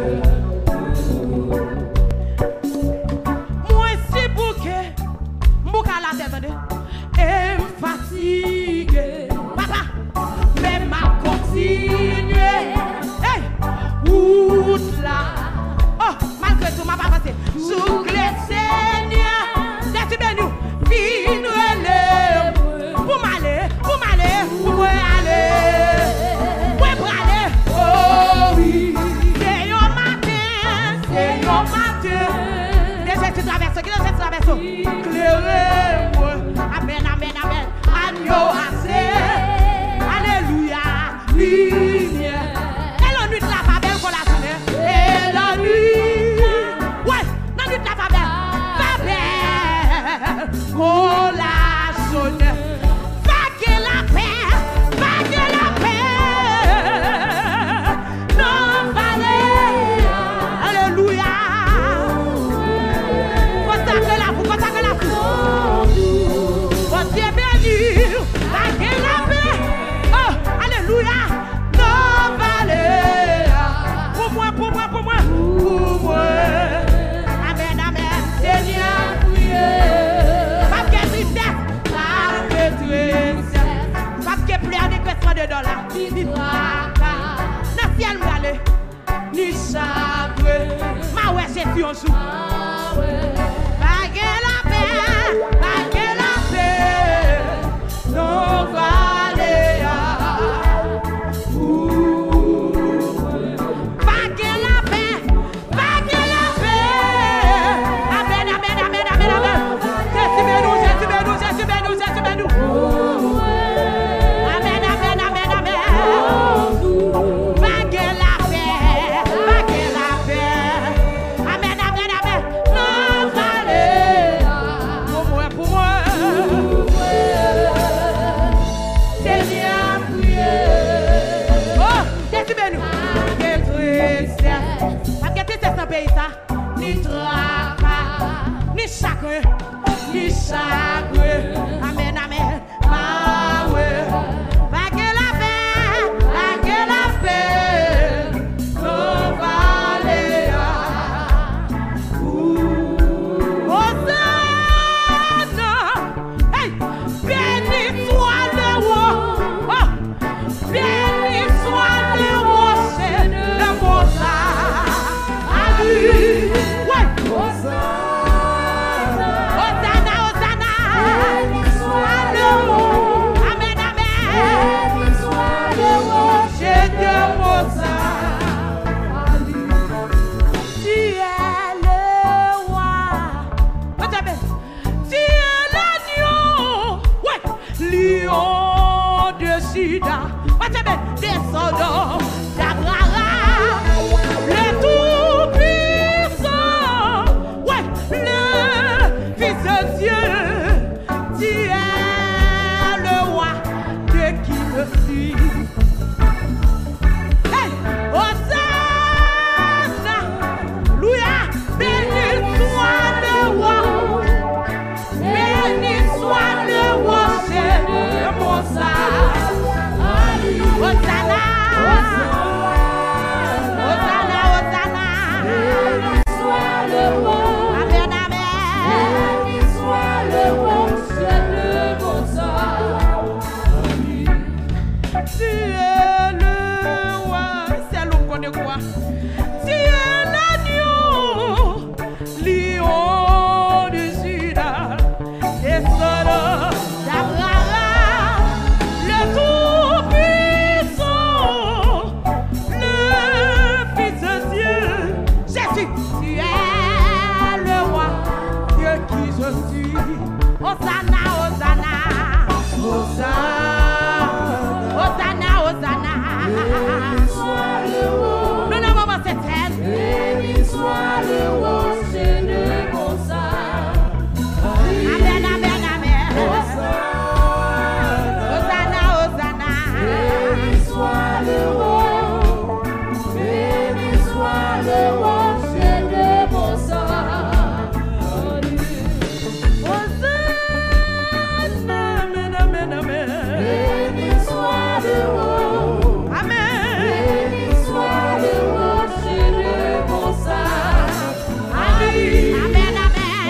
vainqueur. Moi, c'est bouquet. Bouquet à la tête, attendez. Et me fatigué. Papa, mais m'a continué. Hey, route là. Oh, malgré tout, ma papa, c'est sous les seigneurs. Laisse-tu bien nous. Vine relève. Pour m'aller, pour m'aller, pour aller. Pour aller. Oh oui. C'est un matin, c'est un matin. Laissez-tu traverser, laissez-tu traverser. Clairez-moi. Amen, amen, amen. Agneau assez. Alléluia. Lumière. Et la nuit de la faveur pour la journée. Et la nuit. Ouais, la nuit de la faveur. Faveur pour la journée. Vague la paix. Vague la paix. Non, vallée. Alléluia. Consacre la vous, consacre la vous. Dieu béni, vague la paix. Oh, alléluia. Non, vallée. Pour moi, pour moi, pour moi, pour moi. Amen, amen. Seigneur, priez. Pas que tristesse, pas que tristesse. Pas que plein de questions de dollars. Ni tracas, dans le ciel, m'aller. Ni chagrin. Ma ouais, j'ai pu un jour. Vague la paix, vague la paix. Non, vallée. Vague la paix, vague la paix. Amen, amen, amen, amen, amen. Jésus bénou, Jésus bénou, Jésus bénou, Jésus bénou. Amen, amen, amen, amen. Vague la paix, vague la paix. Amen, amen, amen. Non, vallée. Pour moi, pour moi. Seigneur, priez. Oh, Jésus bénou. Quelle tristesse. Pas que tristesse dans le pays, ça. Ni tracas, ni chagrin, ni chagrin. Amen, amen. Ma ouais. Vague la paix, vague la paix. Non, vallée. Hosanna. Hey, béni soit le roi. Oh, béni soit le rocher, le montagne. Alléluia. Ouais. Hosanna, Hosanna, Judas, descendant d'Abraham, le Tout-Puissant, ouais, le Fils de Dieu, tu es le roi de qui me suis. Hey, Hosanna, Louia, béni soit le roi, béni soit le roi, c'est le mon saint. Hosanna, Hosanna, Hosanna, béni soit le roi, amen, amen, béni soit le roi, c'est le mon saint. Tu es le roi, c'est l'homme qu'on est quoi? Tu es l'agneau, lion de Judas, descendant d'Abraham, le Tout-Puissant, le Fils de Dieu. Jésus, tu es le roi, Dieu qui je suis. Hosanna, Hosanna, Hosanna, Hosanna, Hosanna. Béni soit le roi. Nous n'avons pas cette scène. Béni soit le roi, c'est le bon saint. Amen, amen, amen. Hosanna, Hosanna. Béni soit le roi. Béni soit le roi, c'est le bon saint. Hosanna, amen, amen, amen. Béni soit le roi. Amen. Béni soit le roi, c'est le bon saint. Amen, amen, amen.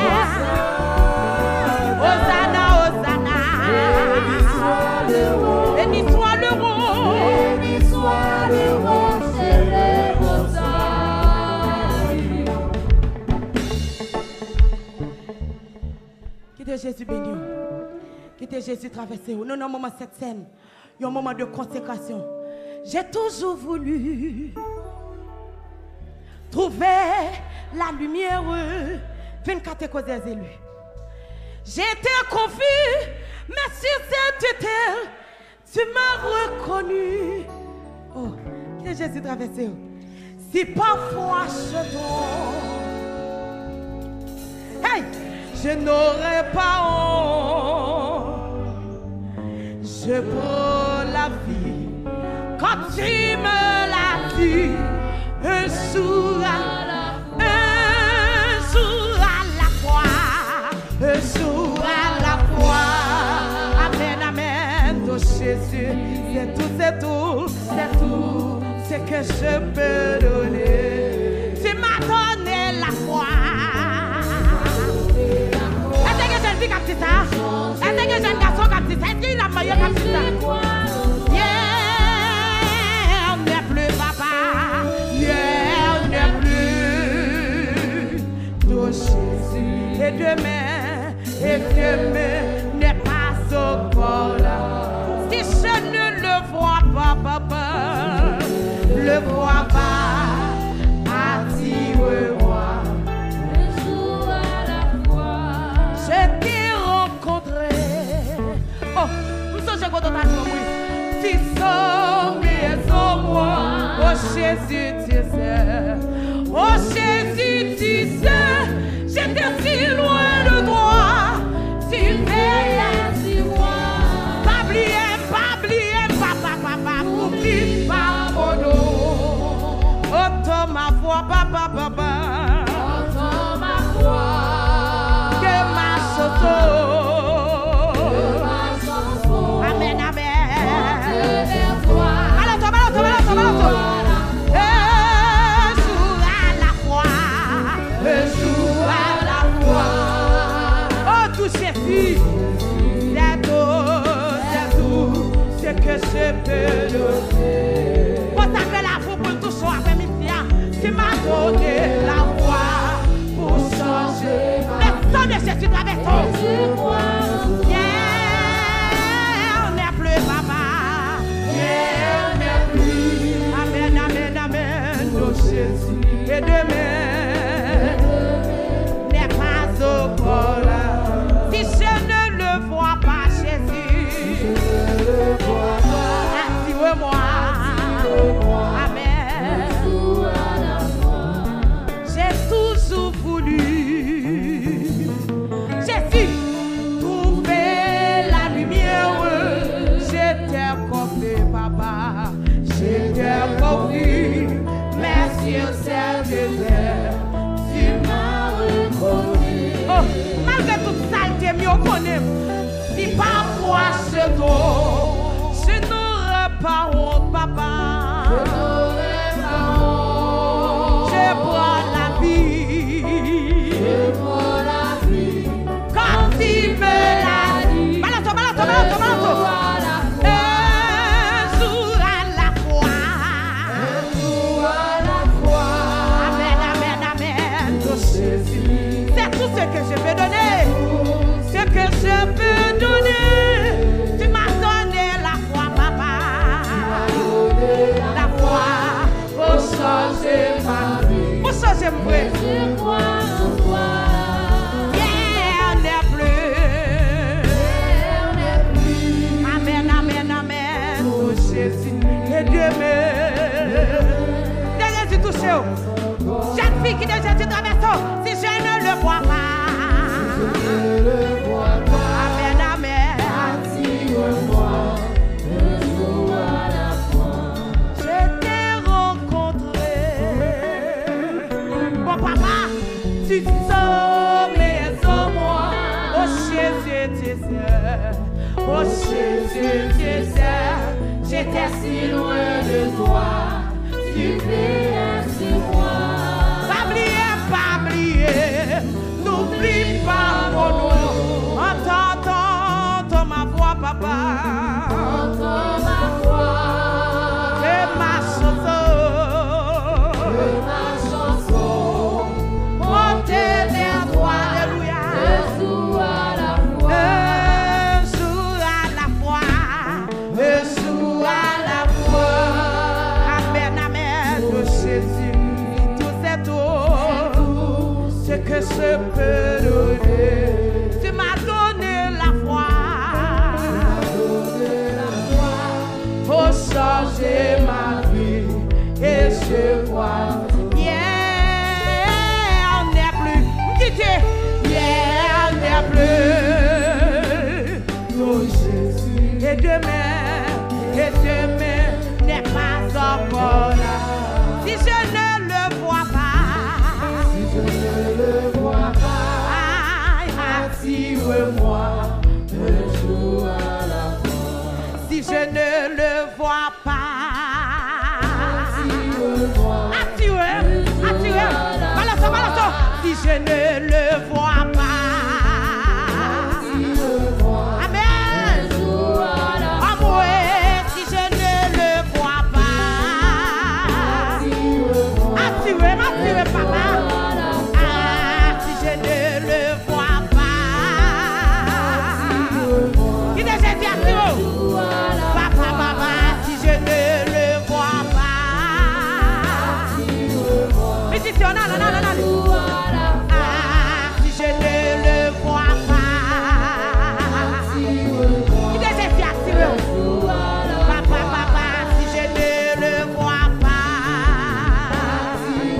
Hosanna, Hosanna. Béni soit le roi. Béni soit le roi. Béni soit le roi, c'est le bon saint. Quittez Jésus béni. Quittez Jésus traversé. Nous avons un moment cette scène. Il y a un moment de consécration. J'ai toujours voulu trouver la lumière. vingt-quatre causes des élus. J'étais confus, mais sur cette terre, tu m'as reconnu. Oh, quittez Jésus traversé. Si parfois je tombe, hey, je n'aurai pas honte. Je prends la vie quand tu me l'as dit. Un jour à un jour à la fois, un jour à la fois. Amen, amen. Oh Jésus, c'est tout, c'est tout, c'est tout ce que je peux donner. Tu m'as donné la foi. Est-ce que jeune fille comme ça? Est-ce que jeune garçon comme ça? Est-ce qu'il a meilleur comme ça? Yeah, on n'est plus papa. Yeah, on n'est plus. Toi Jésus. Et demain, et demain n'est pas encore là. Si je ne le vois pas, papa, le vois pas. Attire-moi. Je t'ai rencontré. Oh, nous sommes quand on a compris. Tu sommes en moi. Oh Jésus, tu sais. Oh Jésus, tu sais. J'étais si loin de toi. Tu veillais sur moi. Pas oublier, pas oublier, papa, papa, oublie pas mon nom. Entends ma voix, papa, papa. Entends ma voix. Que ma chanson. Amen, amen. Alors, toi, alors, toi, alors, toi, alors, toi. Un jour à la fois. Un jour à la fois. Oh, tout Jésus. C'est tout, c'est tout ce que je peux donner. Pour ça que la foi pour tout choix après-midi, tu m'as donné la voix pour changer. Le sang de Jésus traverse ton. Yeah, on n'est plus papa. Yeah, on n'est plus. Amen, amen, amen. Oh Jésus. Et demain n'est pas encore là. Si je ne le vois pas, Jésus. Si je ne le vois pas. c'est toi. Je n'aurai pas honte, papa. Je n'aurai pas honte. Je prends la vie. Je prends la vie. Quand il me l'a dit. Balato, balato, balato, balato. Un jour à la fois. Un jour à la fois. Amen, amen, amen. C'est tout ce que je peux donner. Ce que je peux donner. Tu m'as donné la foi, papa. La foi pour changer ma vie. Pour changer mon vrai. Je crois en toi. Hier n'est plus. Hier n'est plus. Amen, amen, amen. Oh Jésus. Et demain. Déjà tu touches. Jeune fille qui déjà tu traverses. Si je ne le vois pas. Je ne le vois pas. Amen, amen. Attire-moi. Un jour à la fois. Je t'ai rencontré. Bon papa, tu sommets en moi. Oh Jésus, tu sais. Oh Jésus, tu sais. J'étais si loin de toi. Tu veillais sur moi. Pas oublier, pas oublier. N'oublie pas mon nom. Entends, entends ma voix, papa. Entends ma voix. Et ma chanson. Et ma chanson. Montez vers toi. Alléluia. Un jour à la fois. Un jour à la fois. Un jour à la fois. Amen, amen. De Jésus. Tout c'est tout. Ce que je peux donner. Tu m'as donné la foi. Pour changer ma vie. Et je crois. Yeah, on n'est plus. Quittez. Yeah, on n'est plus. Oh Jésus. Et demain. Et demain n'est pas encore là. Si je ne le vois pas. Si je ne le vois pas. Attire-moi. Un jour à la fois. Si je ne le vois pas. Attire-moi. Attire, attire. Balance, balance. Si je ne le vois pas. Amen. Amour, si je ne le vois pas. Attire, attire, papa. Ah, si je ne le vois pas. Qui déjà dit attire? Papa, papa, si je ne le vois pas. Mais si c'est non, non, non, non, non. Ah, si je ne le vois pas. Qui déjà dit attire? Papa, papa, si je ne le vois pas.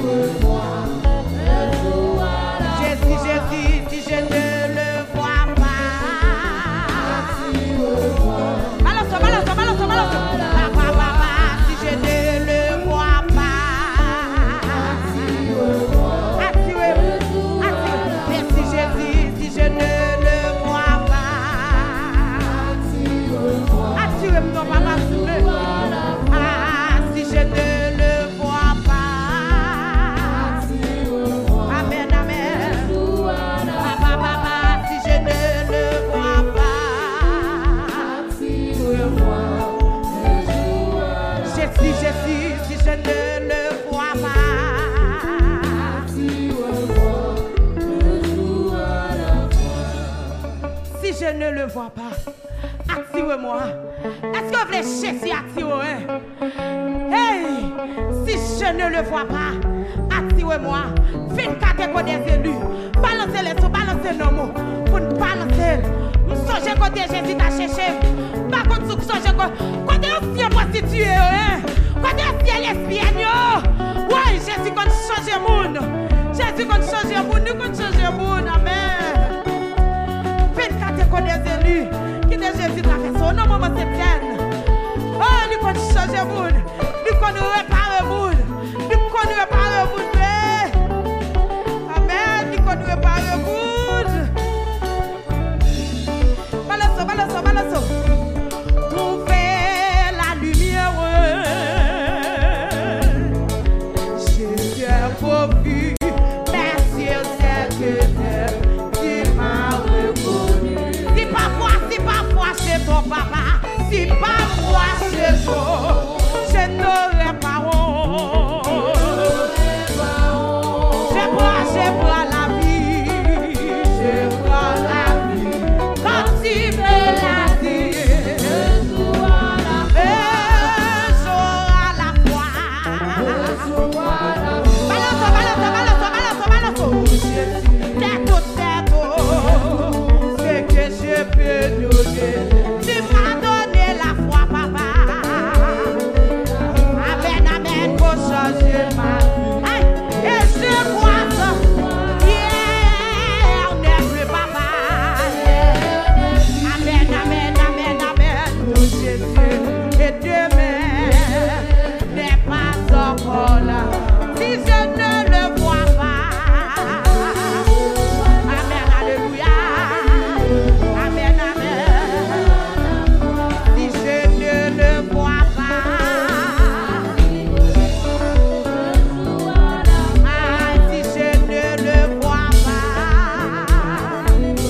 Jésus, Jésus, si je ne le vois pas. Balance, balance, balance, balance. Papa, papa, si je ne le vois pas. Attire, attire. Merci Jésus, si je ne le vois pas. Attire, non, papa, s'il vous plaît. Ah, si je ne le vois pas. Amen, amen. Papa, papa, si je ne le vois pas. Jésus, Jésus, si je ne le vois pas. Si je ne le vois pas, attire-moi. Est-ce que vous voulez Jésus attirer? Hey, si je ne le vois pas, attire-moi. Fin quatre des élus. Balancez-les sous, balancez nos mots. Pour nous balancer. Nous songeons côté Jésus t'a cherché. Par contre, nous songeons côté ancien prostitué. Côté ancien lesbienne. Ouais, Jésus compte changer le monde. Jésus compte changer le monde. Nous compte changer le monde. Amen. Fin quatre des élus. Qui de Jésus t'a fait son nom, maman septième. Oh, nous compte changer le monde. Nous compte réparer le monde. Nous compte réparer le monde. Amen. Nous compte réparer le monde. Balance, balance, balance. mon papa. Si pas moi, Jésus, je n'aurais pas honte. Je prends, je prends la vie, je prends la vie. Quand tu me l'as dit, je sois la foi. Je sois la foi. Balance, balance, balance, balance, balance. C'est tout, c'est tout. C'est que je peux donner. Tu m'as donné la foi, papa. Amen, amen, pour changer ma vie. Hey, et je crois ça. Yeah, on est plus papa. Amen, amen, amen, amen, pour Jésus. Et demain n'est pas encore là. Si je ne le vois pas. Amen, alléluia. Amen, amen. Si je ne le vois pas. Ah, si je ne le vois pas.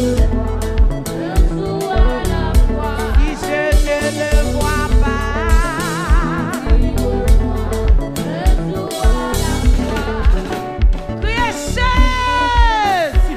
Si je ne le vois pas. Criez Jésus.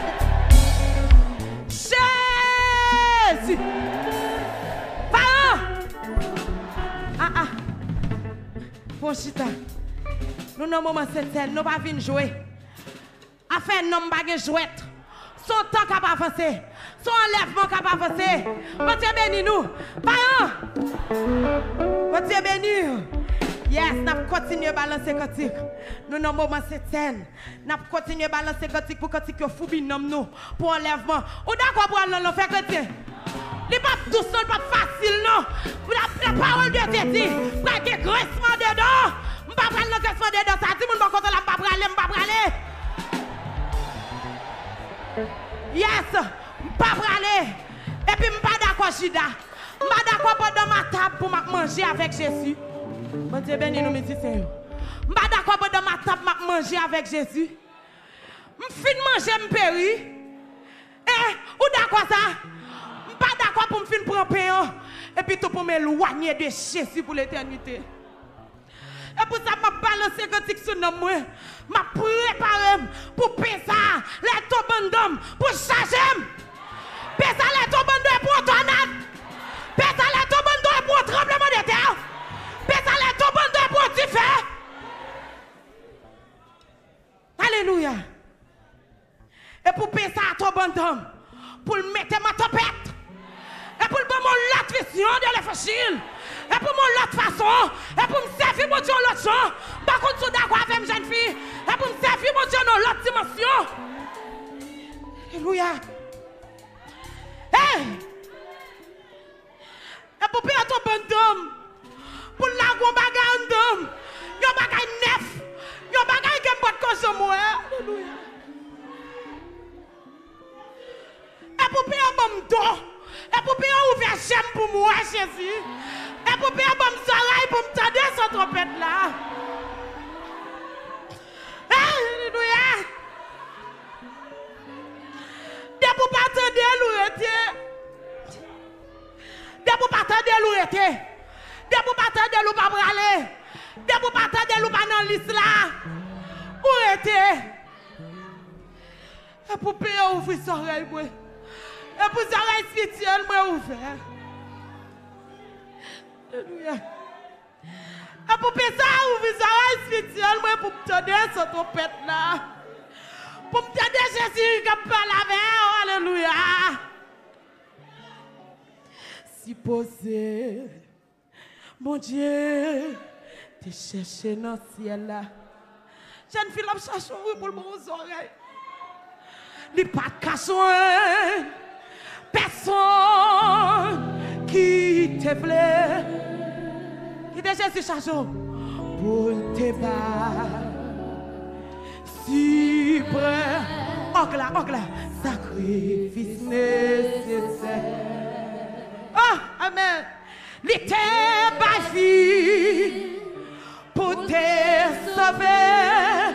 Jésus. Parents. Ah ah. Bon chita. Nous dans moment c'est nous pas venir jouer. Afin non pas jouer. Son temps capable avancer. Son enlèvement capable avancer. Bon Dieu béni nous. Parents. Bon Dieu béni. Yes, nous continuons à balancer cantique. Nous dans moment c'est scène. Nous continuons à balancer cantique pour cantique fou binom nous pour enlèvement. Ou d'accord pour aller faire chrétien. Il n'est pas tout seul, pas facile non. La, la parole de Dieu dit, pas de graissement dedans. Je ne vais pas prendre le graissement dedans. Ça dit, je ne vais pas prendre, je ne vais pas aller, je ne vais pas aller. Yes, je ne vais pas aller. Et puis je ne suis pas d'accord, Jida. Je ne suis pas d'accord pour dans ma table pour manger avec Jésus. Bon Dieu béni nous, musiciens. Je ne suis pas d'accord pour dans ma table pour manger avec Jésus. Je finis de manger, je péris. Eh, ou d'accord ça? Je ne suis pas d'accord pour me finir prendre pain. Et puis tout pour m'éloigner de Jésus pour l'éternité. Et pour ça, je balance cantique sur moi. Je prépare pour payer ça, les tobandom, pour charger. Payer ça, les tobandom pour tornade. Payer ça, les tobandom pour tremblement de terre. Payer ça, les tobandom pour du feu. Alléluia. Et pour payer ça à tobandom, pour le mettre ma tempête. Et pour me mon l'autre vision de l'évangile. Et pour mon l'autre façon. Et pour me servir mon Dieu l'autre champ. Par contre, je suis d'accord avec une jeune fille. Et pour me servir mon Dieu dans l'autre dimension. Alléluia. Hey! Et pour payer ton bon homme. Pour la gon bagay en dom. Yon bagay neuf. Yon bagay qui me cause de moi. Alléluia. Et pour payer un bon dos. Et pour payer un ouvert j'aime pour moi, Jésus. Et pour payer un bon soleil pour me tendre cette trompette là. Alléluia. De pour pas attendre l'oureté. De pour pas attendre l'oureté. De pour pas attendre l'ou pas braler. De pour pas attendre l'ou pas dans liste là. Oureté. Et pour payer ouvrir son oreille moi. Et pour ça, l'oreille spirituelle moi ouvert. Alléluia. Et pour payer ça, ouvrir son oreille spirituelle moi pour me donner cette trompette là. Pour me donner Jésus qui parle avec. Alléluia. Si posé, mon Dieu, te chercher dans le ciel là. Jeune fille, je cherche pour le bon oreille. Il n'y a pas de cachot. Personne qui te plaît. Qui te Jésus chacho pour te battre. Si près. Oncle là, oncle là. Sacrifice nécessaire. Oh, amen. L'été bâti pour te sauver.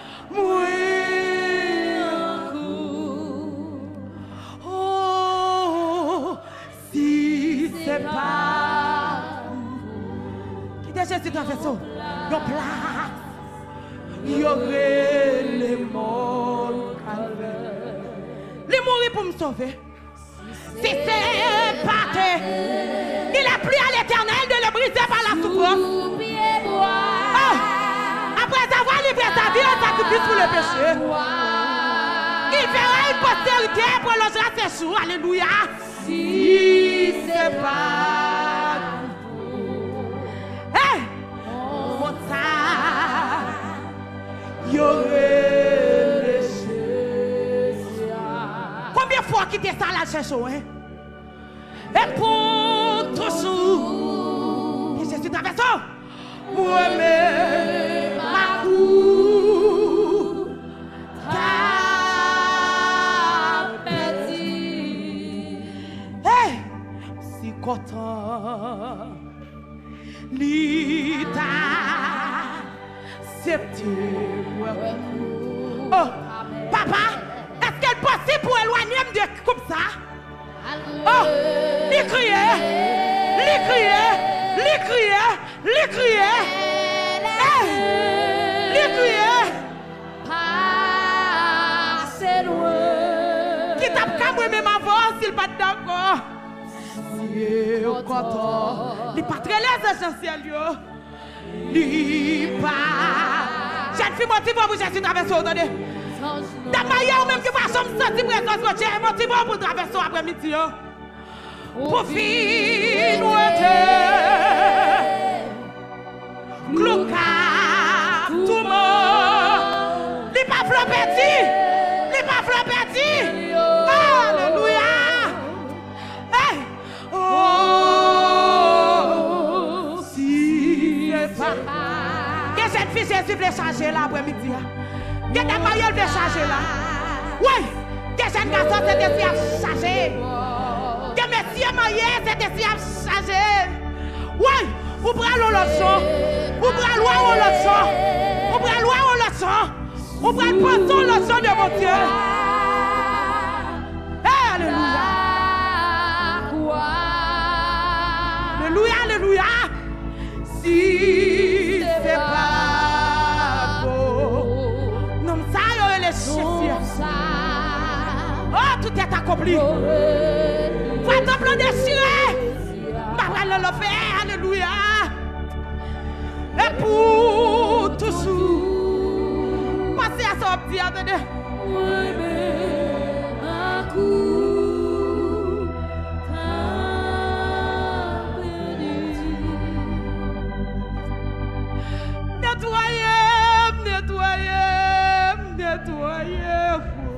Mourir. Oh, si c'est pas qui était Jésus dans le vaisseau, yon place, y aurait les morts calvaires. Les mourir pour me sauver. Si c'est pas il est plus à l'éternel de le briser par la souffrance. Oh, après avoir livré sa vie en sacrifice pour le péché, il fera une postérité et prolongera ses jours. Alléluia. Si c'est pas hey, mon ça, y aurait les combien de fois quitter ça la cherche, hein? Et pour toujours, et Jésus traverse, moi-même, ma cour, ta petit, hey, si content, l'ita, septembre. Oh, papa, est-ce qu'elle est possible pour éloigner de comme ça? Oh, les crier, les crier, les crier, les crier, les crier. Passez loin. Qui tape comme même avant s'il pas d'accord. Si content, il pas très les essentiels yo. Il pas. Jeune fille motive pour Jésus traverser attendez. D'ailleurs, même qui va sentir présence de Dieu, motivant pour traverser après-midi. Pour finir, Glouka, tout le monde. Il pas flopéti, il pas flopéti. Alléluia. Hey. Oh, si c'est pas. Que cette fille Jésus veut changer là après-midi. Que des maillots veut changer là. Oui, que jeune garçon c'est des filles à changer. Que messieurs maillés c'est des filles à changer. Oui, vous prenez l'autre son. Vous prenez loin l'autre son. Vous prenez loin l'autre son. Vous prenez poisson l'autre son de mon Dieu. Alléluia. Alléluia, alléluia. Si c'est pas beau. Non, ça y est les chefs. Oh, tout est accompli. Faut ton plan déchiré. Papa le fait. Alléluia. Et pour toujours. Passez à son petit attendez. Nettoyer, nettoyer, nettoyer.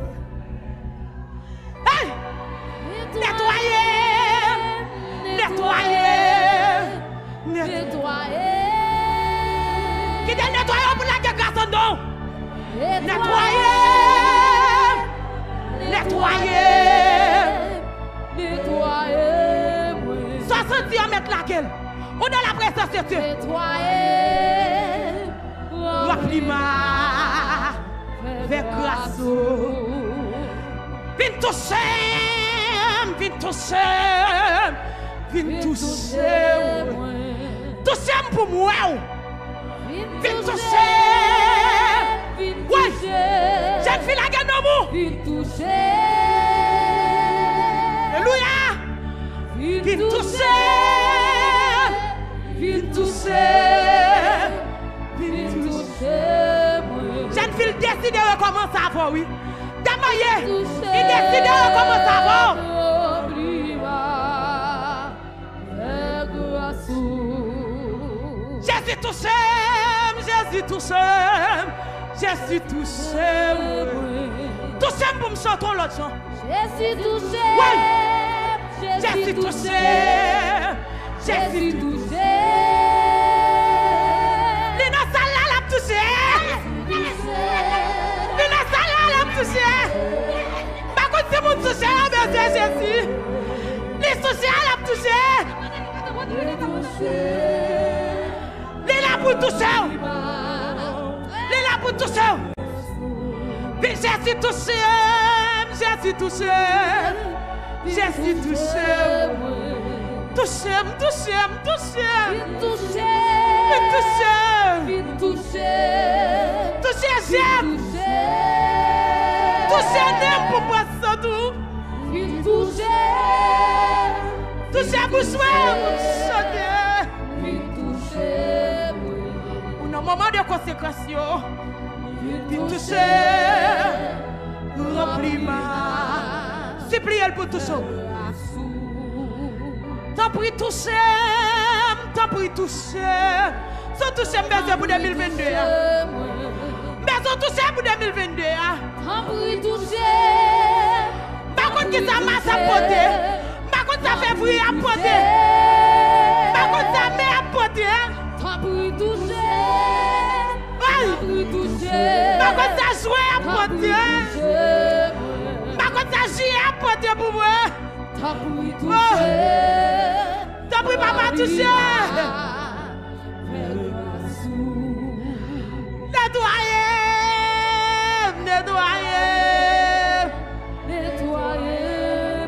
Hey! Nettoyer, nettoyer, nettoyer. Qui dit nettoyer pour la gueule garçon non? Nettoyer, nettoyer, nettoyer. soixante diamètres la gueule. On a la présence de Dieu. Nettoyer. Rappelez-moi. Avec grâce. Viens toucher. Viens toucher. Viens toucher. Toucher pour moi. Viens toucher. Oui. J'ai fait la gueule de nous. Viens toucher. Alléluia. Viens toucher. Viens toucher. Viens toucher. Jeune fille décide de recommencer avant, oui. Damaye, il décide de recommencer avant. Jésus touché, Jésus touché, Jésus touché. Touché pour me chanter l'autre chant. Jésus touché. Oui. Jésus touché. Jésus touché. Lina Sala l'a touché. Lina Sala l'a touché. Par contre, c'est mon touché, mais c'est Jésus. Les touchés l'a touché. Lina pour toucher. Lina pour toucher. Jésus touché. Jésus touché. Jésus touché. toucher, me toucher, me toucher. Vite toucher. Vite toucher. Vite toucher. Toucher, j'aime. Toucher, n'aime pour moi, ça tout. Vite toucher. Toucher, bouche, bouche. Vite toucher. Ou dans moment de consécration. Vite toucher. Remplis-moi. Supplie-elle pour toucher. T'en prie toucher. T'en prie toucher. Sans toucher, besoin pour deux mille vingt-deux. Besoin toucher pour deux mille vingt-deux. T'en prie toucher. Par contre, qui ça masse à porter. Par contre, ça fait bruit à porter. Par contre, ça met à porter. T'en prie toucher. Oui. T'en prie toucher. Par contre, ça joue à porter. Par contre, ça joue à porter pour moi. T'en prie toucher. T'en prie, papa, toucher. Nettoyer, nettoyer, nettoyer.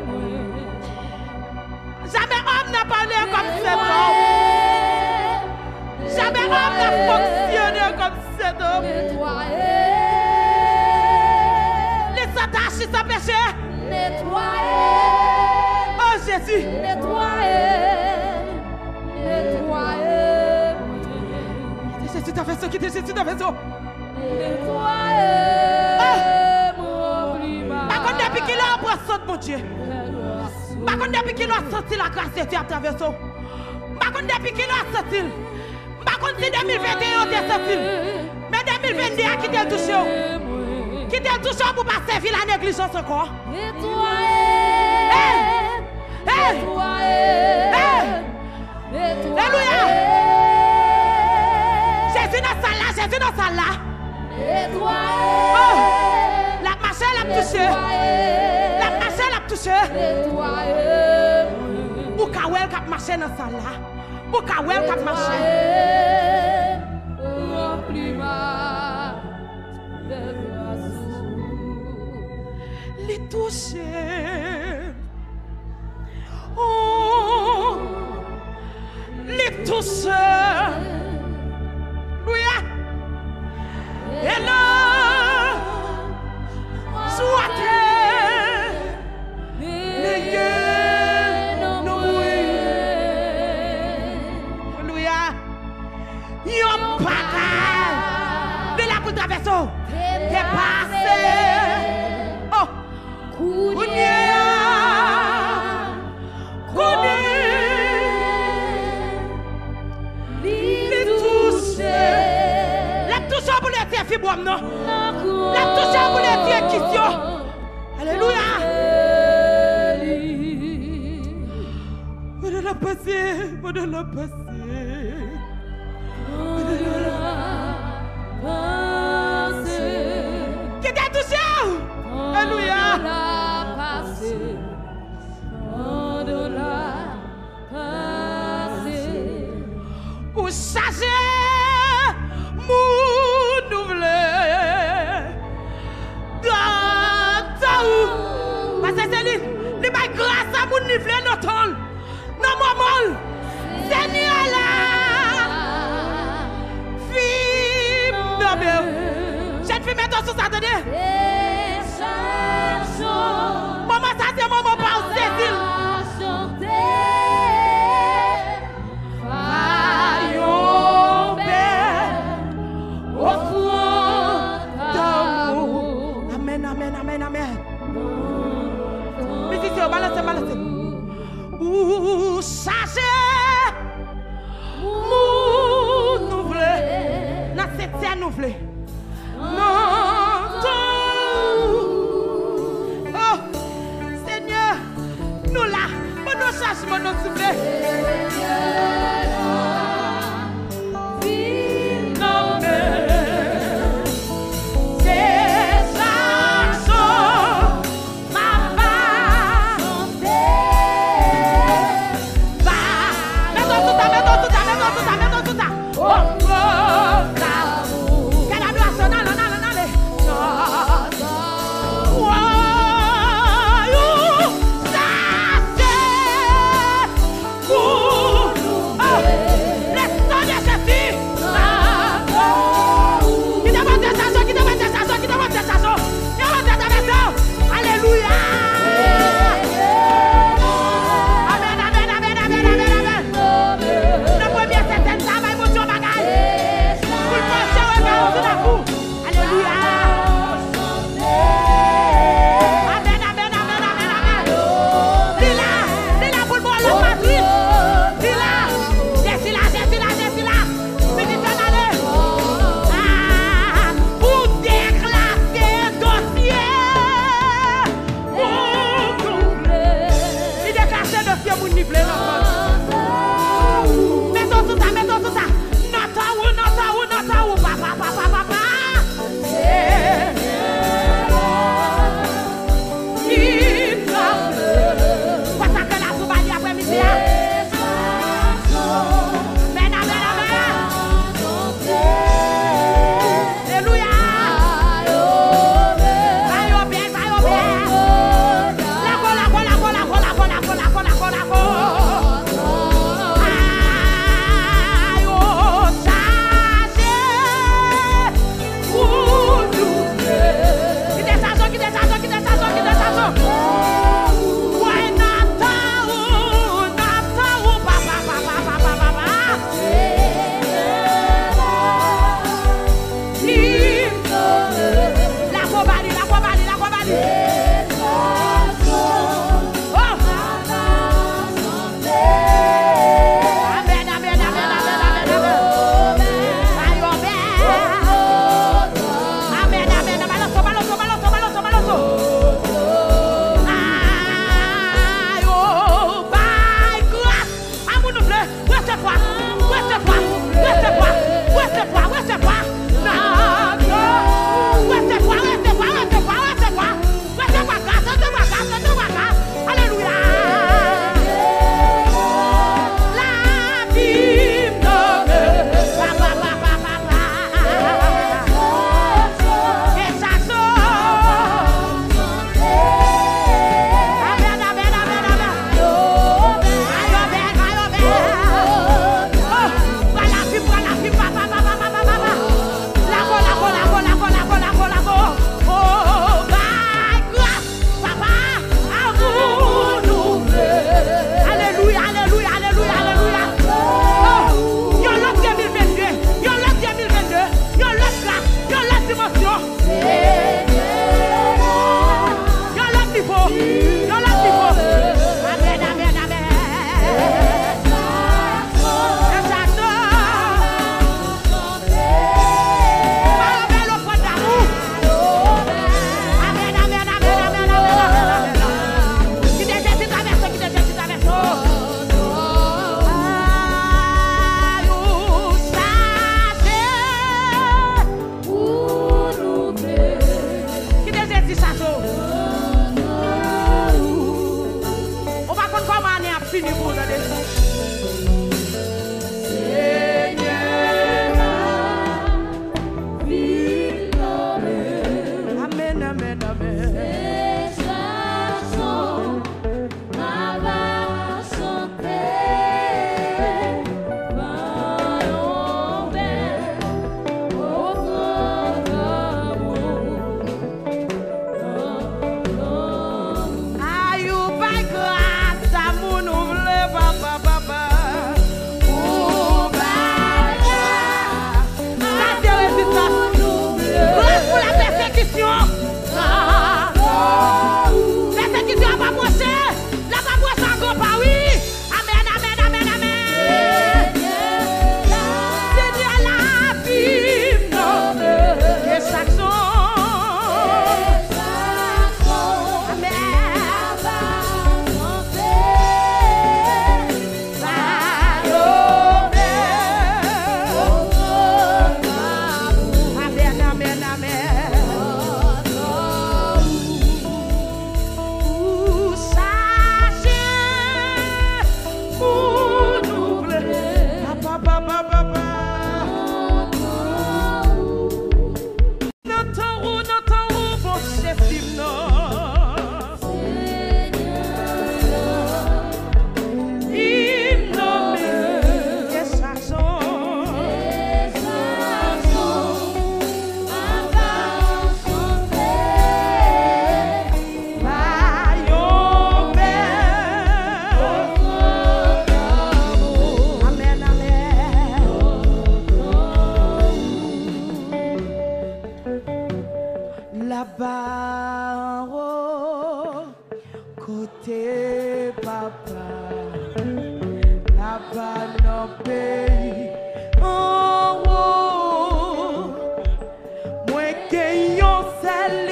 Jamais homme n'a parlé comme cet homme. Jamais homme n'a fonctionné comme cet homme. Nettoyer. Les attaches sans péché. Nettoyer. Oh Jésus. Nettoyer. Nettoyer. Jésus t'a fait ça, qui Jésus t'a fait ça. Par contre, depuis qu'il a embrassé mon Dieu. Par contre, depuis qu'il a senti la grâce de Dieu à travers ça. Par contre, depuis qu'il a senti. Par contre, si deux mille vingt et un on t'a senti. Mais deux mille vingt-deux, qui t'a touché? Qui t'a touché pour ne pas servir la négligence encore? Nettoyer. Nettoyer. Alléluia. Jésus dans sa là, Jésus dans sa là. Oh, la machine l'a touché. La machine l'a touché. Ou kawel kap marché dans sa là. Ou kawel kap marché. Les toucher. Oh, les toucher. Louia. Et là, soit les gueules nous Alléluia. Yon pas de la pour traverser. T'es passé. Oh, Kounia. Kounia. Les toucher. Pour les tiens fibromes, non? La touche pour les tiens qui sont. Alléluia. Pour de la passer, pour de la passer. Qui t'a touché? Alléluia. Pour charger. Parce que c'est lui, il va grâce à mon niveau notre non maman, Seigneur là, fille, non mais, j'ai fait mettre sur ça, attendez. Maman, ça c'est maman par Cécile. Amen, amen, amen, amen. Mais si c'est au balance, balance. Ou charger, ou nous voulons, dans cette terre nous voulons. Non, oh, Seigneur, nous là, pour nous charger, nous souffler. Whoa! Dieu, mon niveau, mettons tout ça, mettons tout ça. Nota ou, nota ou, nota ou, papa, papa, papa. Pas ça que la soubalie après-midi.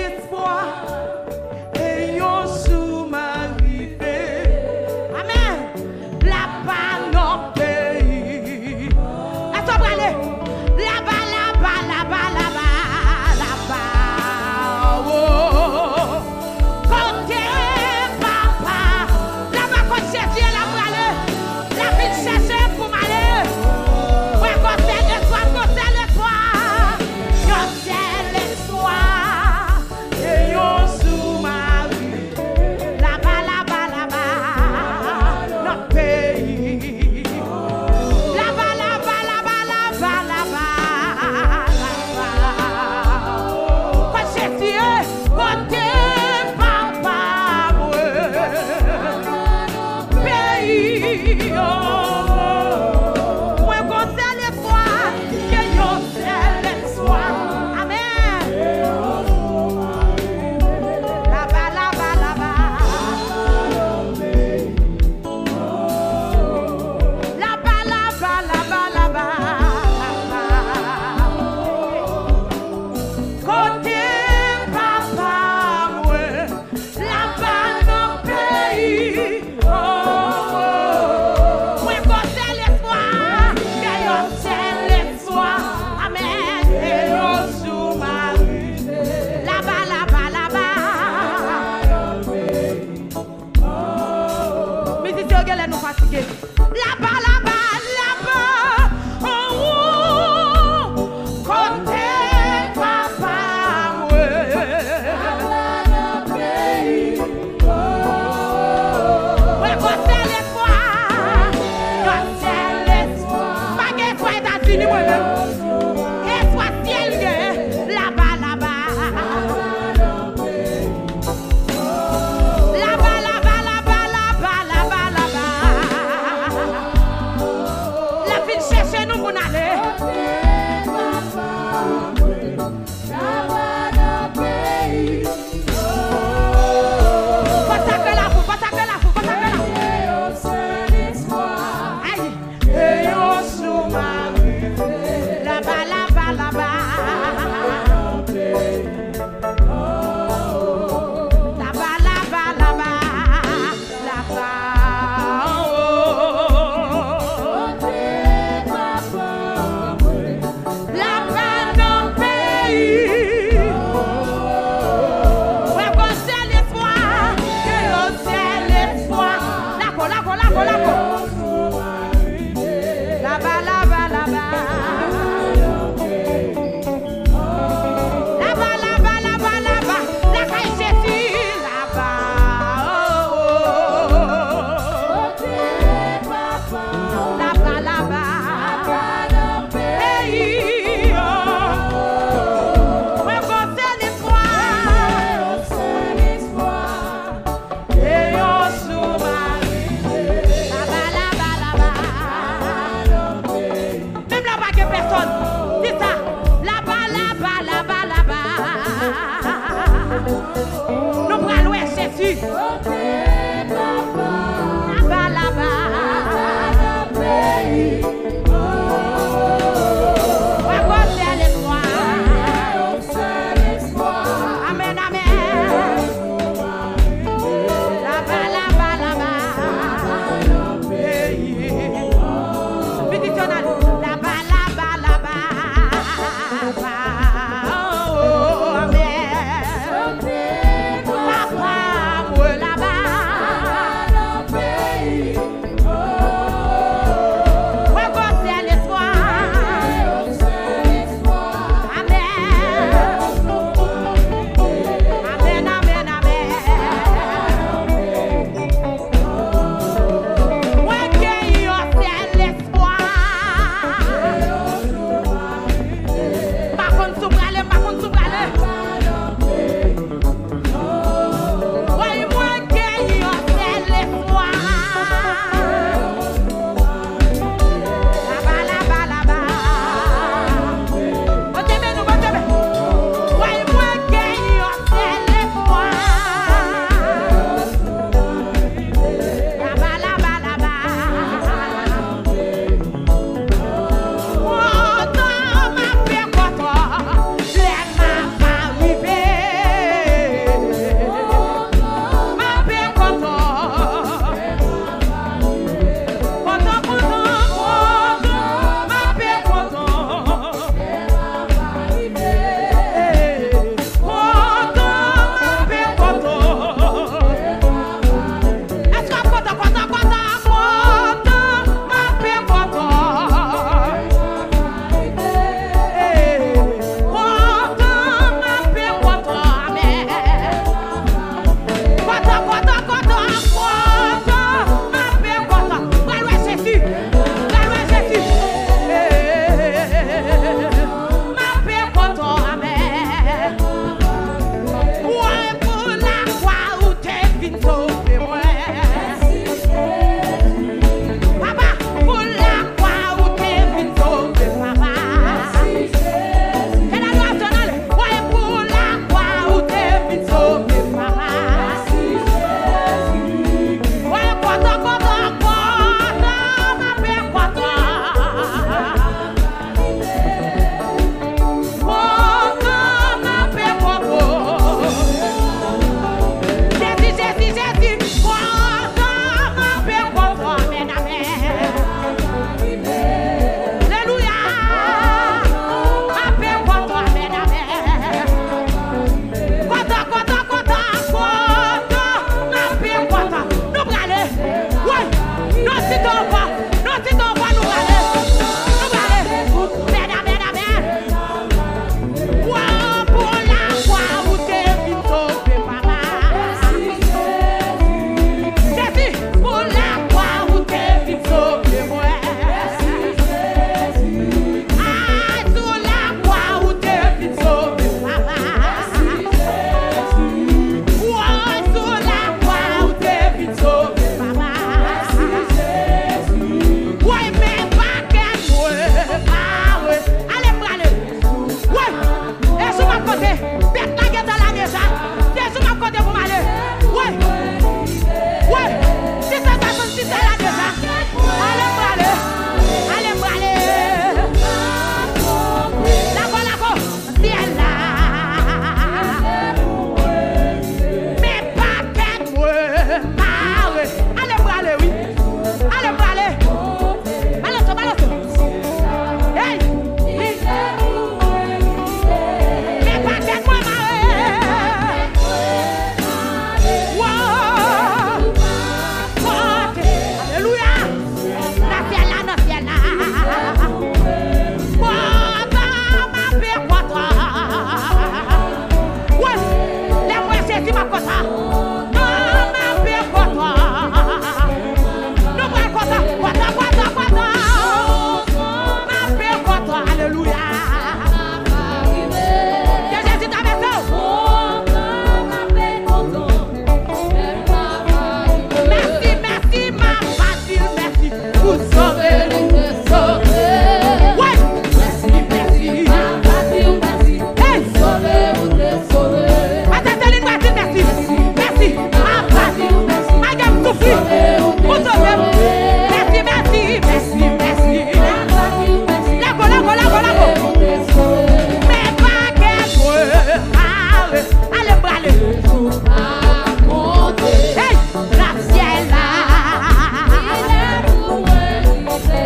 Amen. La pour sauver, nous te sauver. Ouais. Merci, merci. Merci, merci. Hey. Sauver, nous te sauver. Attends, Céline, merci, merci. Merci. Merci, merci. Madame Souffli. Pour sauver. Merci, merci. Merci, merci. La go, la go, la go, la go. Mais pas qu'elle allez, allez, allez. Hey, la ciel là.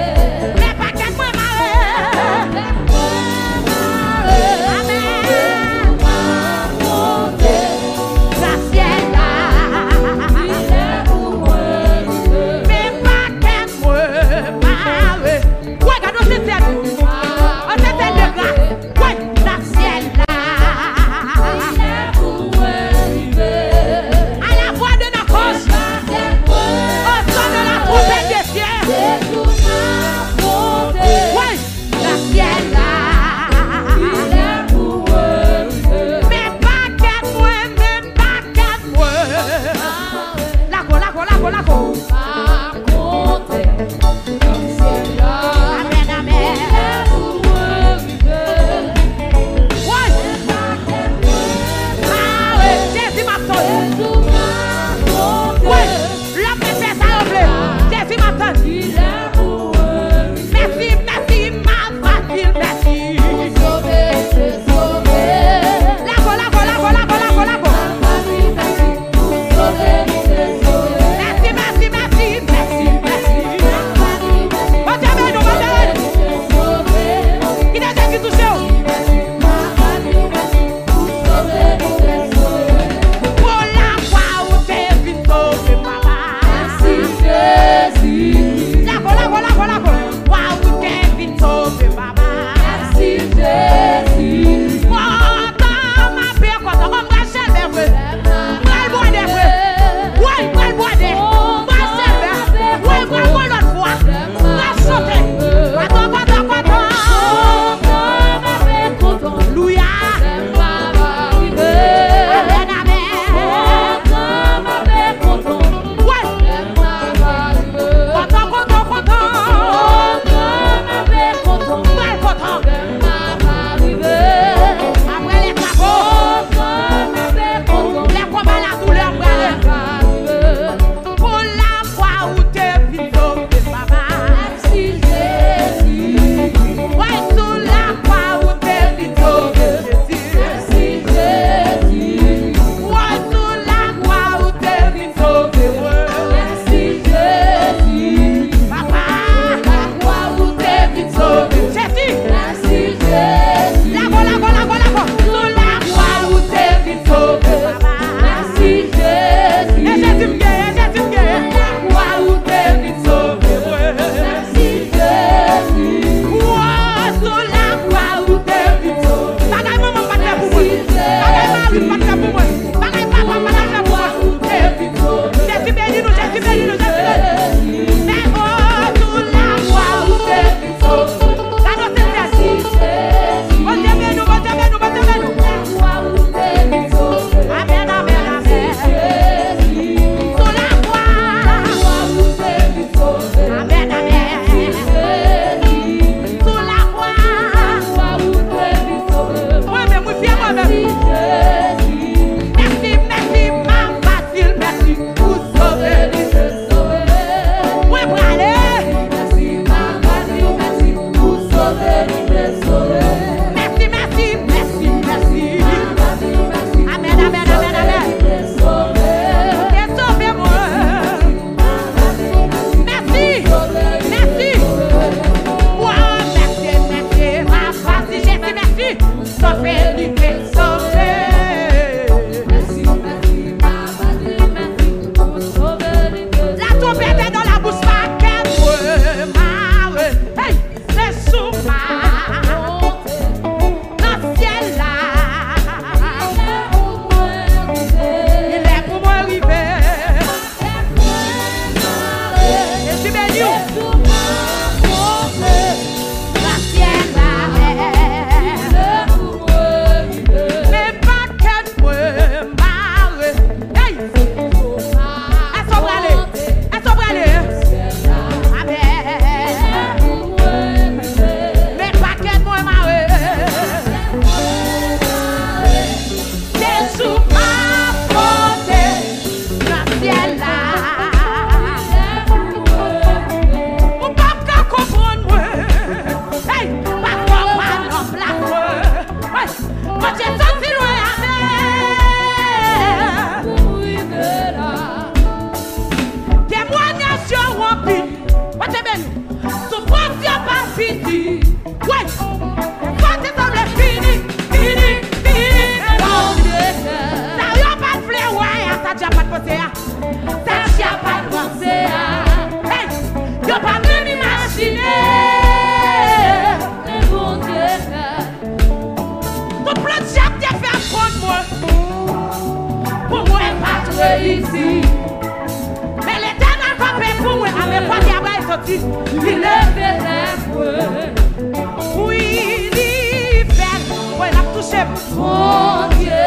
dit, il est vénéreux. Oui, il fait. Oui, il a touché. Mon Dieu,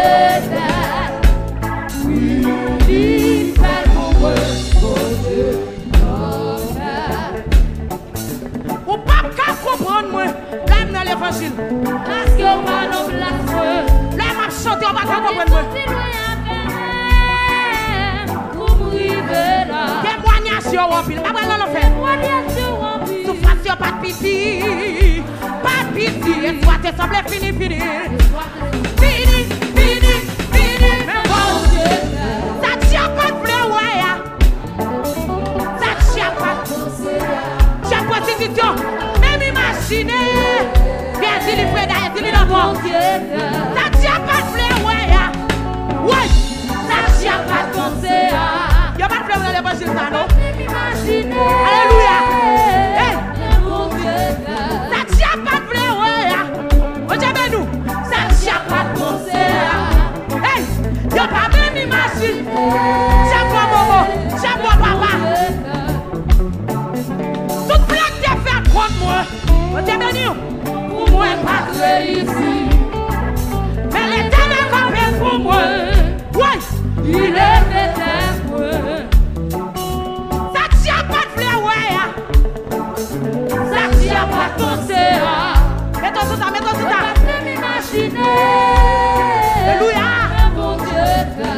oui, il fait pour moi. Mon Dieu, ou pas qu'à comprendre moi, là dans l'évangile. Parce que on va nous placer. Là m'a chanté, on va pas comprendre moi. Témoignage sur Wapil, pas vrai l'on fait. Souffrance sur pas de pitié, pas de pitié. Et toi t'es semblé fini, fini, fini, fini, fini. Mais bon Dieu, ça tient pas de bleu, ouais. Ça tient pas de chaque prostitution, même imaginer. Viens dire les frères d'ailleurs, dis-le d'abord. Ça tient pas de bleu, ouais. Ouais, ça tient pas de penser. Y'a pas de fleurs dans l'évangile, ça, non? Alléluia! Hey! Ça tient pas de fleurs, ouais! Oh, j'aime nous! Ça tient pas de pensée! Hey! Y'a pas même imagine! J'aime pas maman! J'aime pas papa! Toute blague t'es faite contre moi! Oh, j'aime nous! Pour moi, pas réussi! Mais l'éternel campagne pour moi! Ouais! Il est vénéreux. Ça tient pas de fleur, ouais. Ça tient pas de pensée. Mets-toi sous ça, mets-toi sous ça. Je peux m'imaginer. Alléluia. Mon Dieu.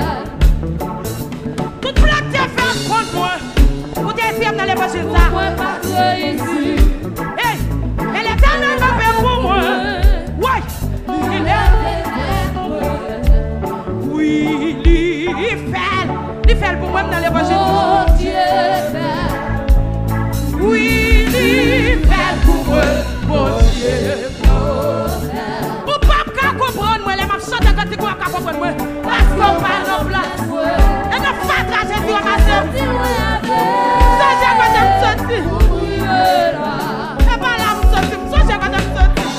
Toute blague t'es faite contre moi. Pour t'essayer dans l'évangile, ça. Moi, pas ici. Hey, mais l'éternel va faire pour moi. Ouais. Il est vénéreux. Oui, il fait. Il fait pour moi dans l'évangile. Oh Dieu, oui, il fait pour moi. Mon Dieu, pour pas comprendre moi, les marchands de quand tu crois qu'à comprendre moi, parce qu'on parle en place. Et ne faites pas Jésus à ma soeur. Ça, j'ai pas de sortir. Et pas là, vous sortir. Ça, j'ai pas de sortir.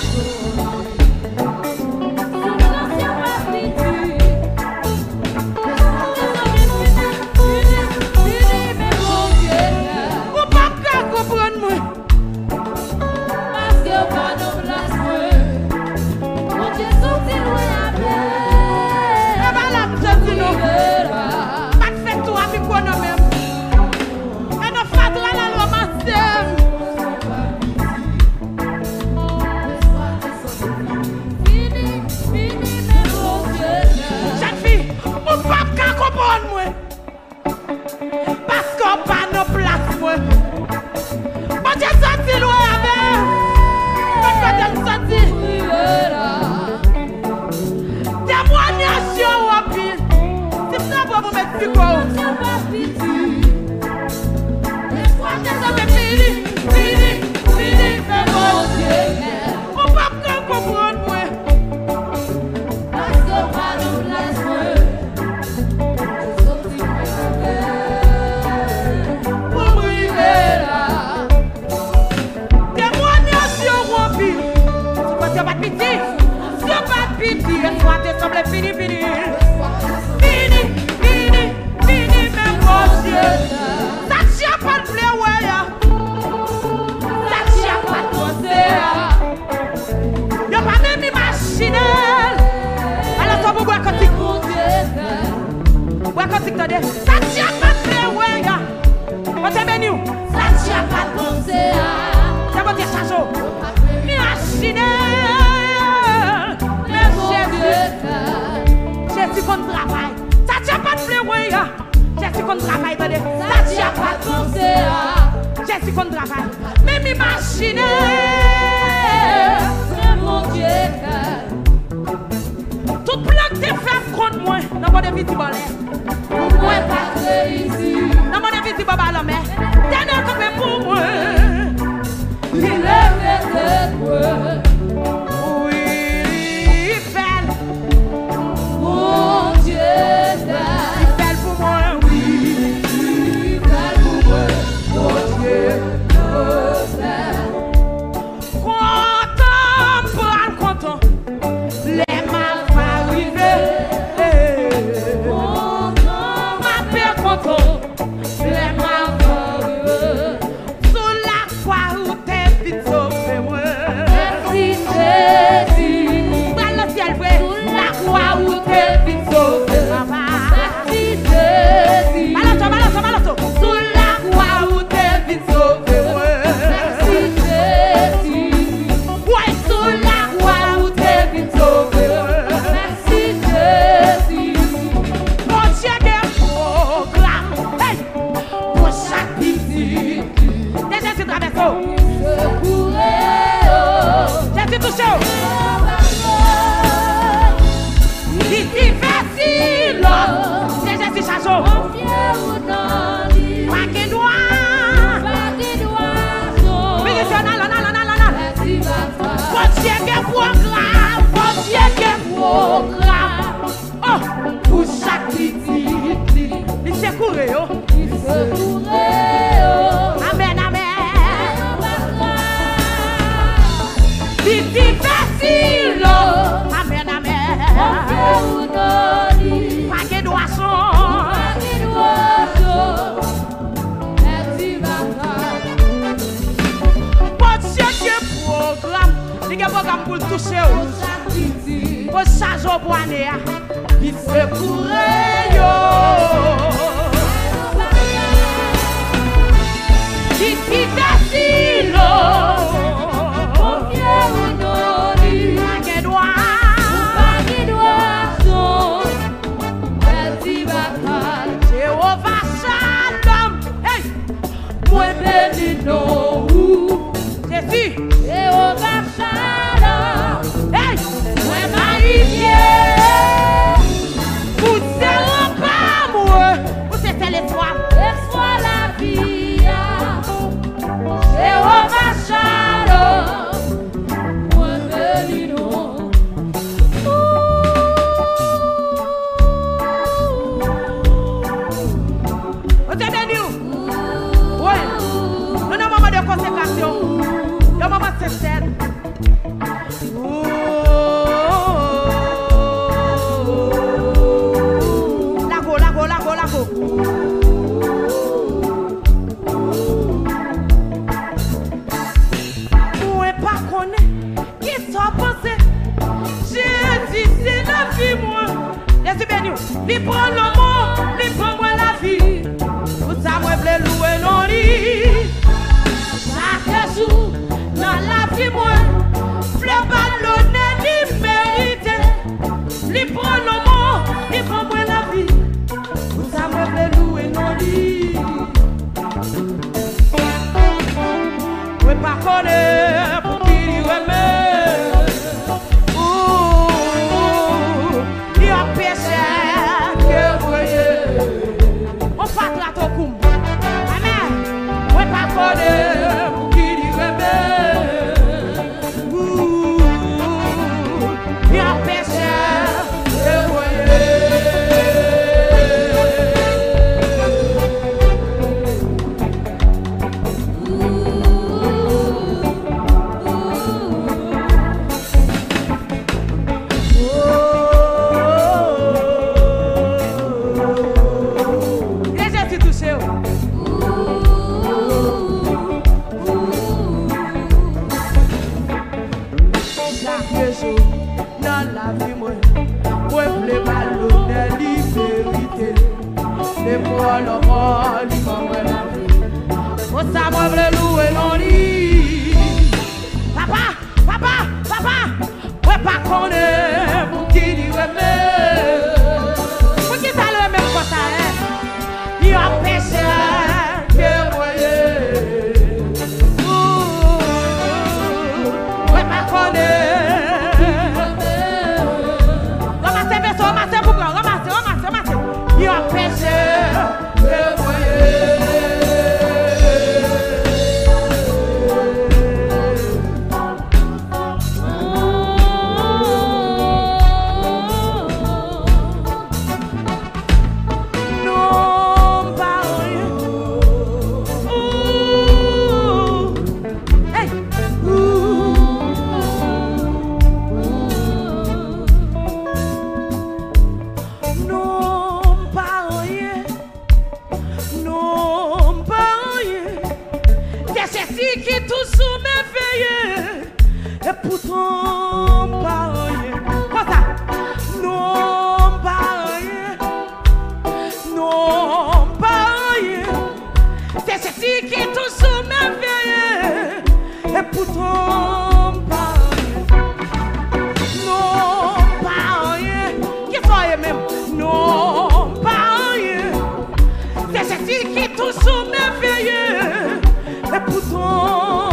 Fini, fini, fini, fini, fini, mais mon Dieu, ça tient pas de blé, ouais, ça tient pas de pensée, y'a pas même imaginel. Alors, toi, vous boire quand tu boire quand tu t'en dis, ça tient pas de blé, ouais, on t'aime nous, ça tient pas de pensée, ça va dire ça, chaud, imaginel, mais Jésus. Jésus qu'on travaille, ça tient pas de fleury. Jésus qu'on travaille, ça tient pas de pensée. Jésus qu'on travaille, même imaginez. Mon Dieu, toute blague t'es fait contre moi dans mon invisible. Pour moi, pas réussi. Dans mon invisible, la mer. T'es un peu pour moi. Il est vénéreux. Jésus touché. Ici facile. C'est Jésus chacho. Pas que doit. Mais c'est non non non non non. Bon Dieu que programme, bon Dieu que programme. Oh, pour chaque petit, il s'est couru. Amen, amen. Viti facile. Amen, amen. Pas que doit son. Bon Dieu que programme, il y a un programme pour le toucher. Pour changer au bois néa, il s'est couru. Ici facile. Jéhovah Shalom. Hey, moi béni non. Jésus. Jéhovah Shalom. Hey, moi magnifié. Vous serez pas moi. Vous c'est l'étoile. L'étoile la vie. Jéhovah Shalom, moi béni non. Vous êtes béni où? Oui. Nous avons un moment de consécration. Un moment sincère. Lago, lago, lago, lago. Il prend le mot, il prend moi la vie. Tout ça, moi, je louer non lit. Chaque jour, dans la vie, moi, je ballonner, il mérite. Il prend le mot, il prend moi la vie. Tout ça, moi, je louer non lit. Je ne pas connaître pour qui il remet. Ouh, il a péché. Amen. Ouais, pas connaître pour qui dit il y a péché de Papa, papa, papa, ouais pas connaître pour qui dit pour qui ça le même comme ça, hein? Il y a péché que voyez. Ouais pas connaître. Ramassez vaisseau, ramassez pour prendre, ramassez, ramassez, ramassez. Il y a péché que voyez. Qui tout sous merveilleux et pourtant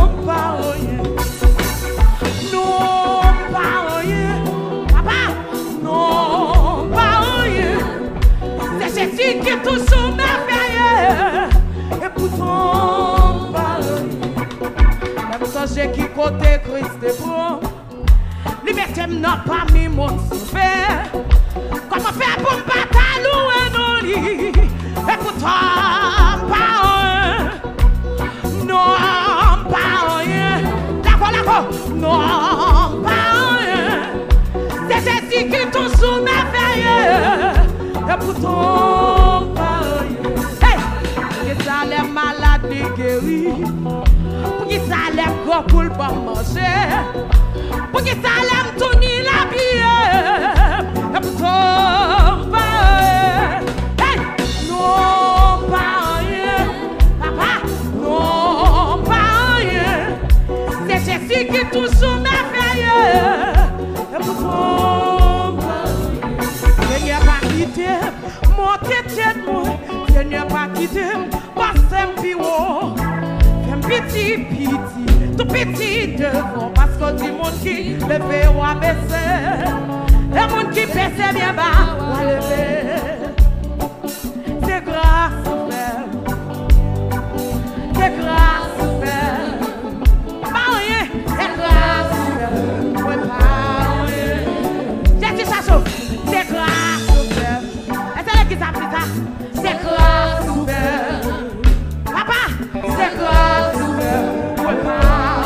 manger qui côté Christ est bon. Liberté n'a pas mis mon souffert. Comment faire pour me battre loin dans lit? Et pourtant, pas rien. Non, pas rien. D'accord, d'accord. Non, pas rien. C'est Jésus qui toujours merveilleux. Et pourtant, pas rien. Hey! Pour qui ça les malades guéris. Pour qui ça les gros pour pas manger. Pour qui ça l'aime tourner la vie. Et pourtant, pas rien. Hey! Non, pas rien. Papa, non, pas rien. C'est Jésus qui toujours merveilleux. Et pourtant, pas rien. Seigneur, pas quitter, monter tête moi. Seigneur, pas quitter, passer un bureau. Un petit, petit. Tout petit devant, parce que du monde qui levé ou abaissé, le monde qui baisse bien bas ou levé. C'est grâce au Père, c'est grâce au Père. Pas rien, c'est grâce au Père. Ouais, pas rien. J'ai dit ça chaud, c'est grâce au Père. Est-ce que qui s'appelle ça? C'est grâce au Père. Papa, c'est grâce au Père. Ouais, pas.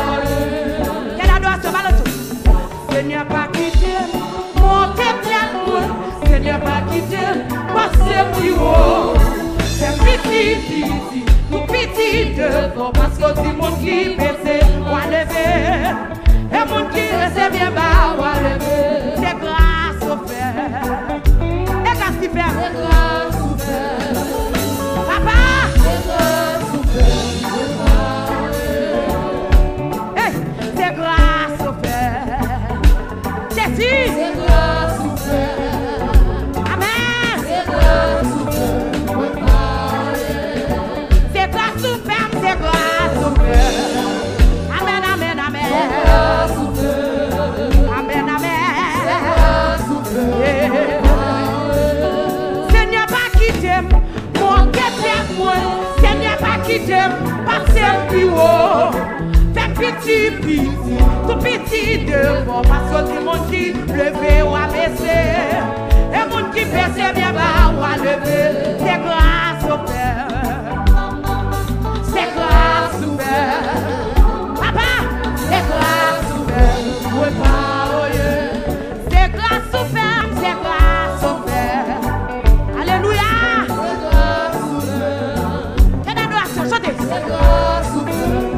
Seigneur pas quitté, montez bien moi. Seigneur pas quitté, passez plus haut. C'est petit, petit, tout petit devant. Parce que du monde qui baisse, ou à lever. Et le monde qui reste bien bas, ou à lever. C'est grâce au Père. Et qu'est-ce qu'il fait? C'est grâce au Père. Papa! C'est grâce au Père. Hey, c'est grâce au Père. C'est grâce au Père. Amen. C'est grâce au Père. C'est grâce au Père. C'est grâce au Père. Amen, amen, amen. C'est grâce au Père. Amen, amen. C'est grâce au Père. Seigneur, pas quitter mon quatrième moi. Seigneur, pas quitter passer plus haut. Fais petit, petit. Tout petit devant, parce que du monde qui levé ou abaissé, et le monde qui baisse bien bas ou à lever, c'est grâce au Père. C'est grâce au Père. Papa, c'est grâce au Père. Oui, pas c'est grâce au Père, c'est grâce au Père. Alléluia. C'est grâce au Père. Quelle adoration, chantez. C'est grâce au Père.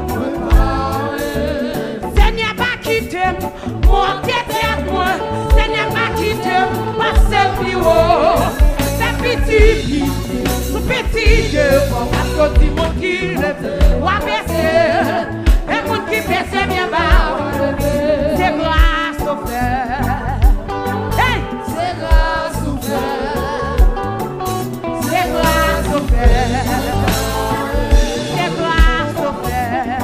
Montez vers moi, Seigneur pas quitter, passez plus haut. C'est petit, petit, tout petit devant, parce que du monde qui lève, ou abaisser, et le monde qui baisse bien bas, c'est grâce au Père. Hey! C'est grâce au Père. C'est grâce au Père. C'est grâce au Père.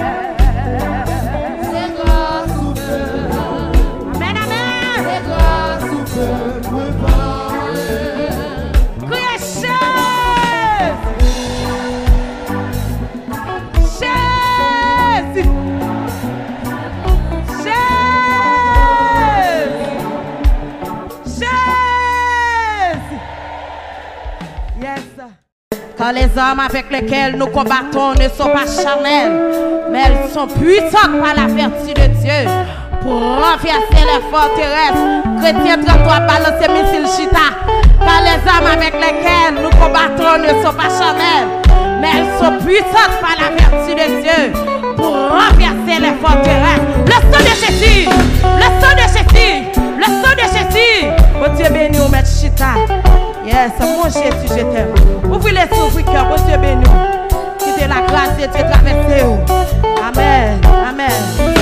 Car les armes avec lesquelles nous combattons ne sont pas charnelles, mais elles sont puissantes par la vertu de Dieu pour renverser les forteresses. Chrétien trente-trois, balancer missile chita. Car les armes avec lesquelles nous combattons ne sont pas charnelles, mais elles sont puissantes par la vertu de Dieu pour renverser les forteresses. Le sang de Jésus, le sang de Jésus, le sang de Jésus. Oh Dieu béni, on met chita. Yes, mon Jésus, je t'aime. Ouvrez les ouvres cœur, bon Dieu béni. Quittez la grâce de Dieu traversée. Amen, amen.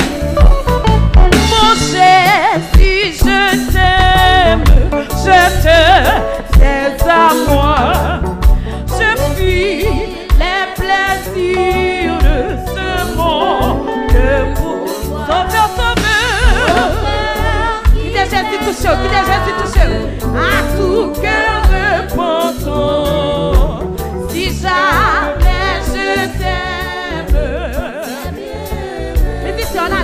Mon Jésus, je t'aime, je te sais à moi. Je fuis les plaisirs de ce monde pour sauver, sauver. Qui est Jésus touché, qui est Jésus touché. À tout cœur repentant, si jamais je t'aime. Mais dis-toi là,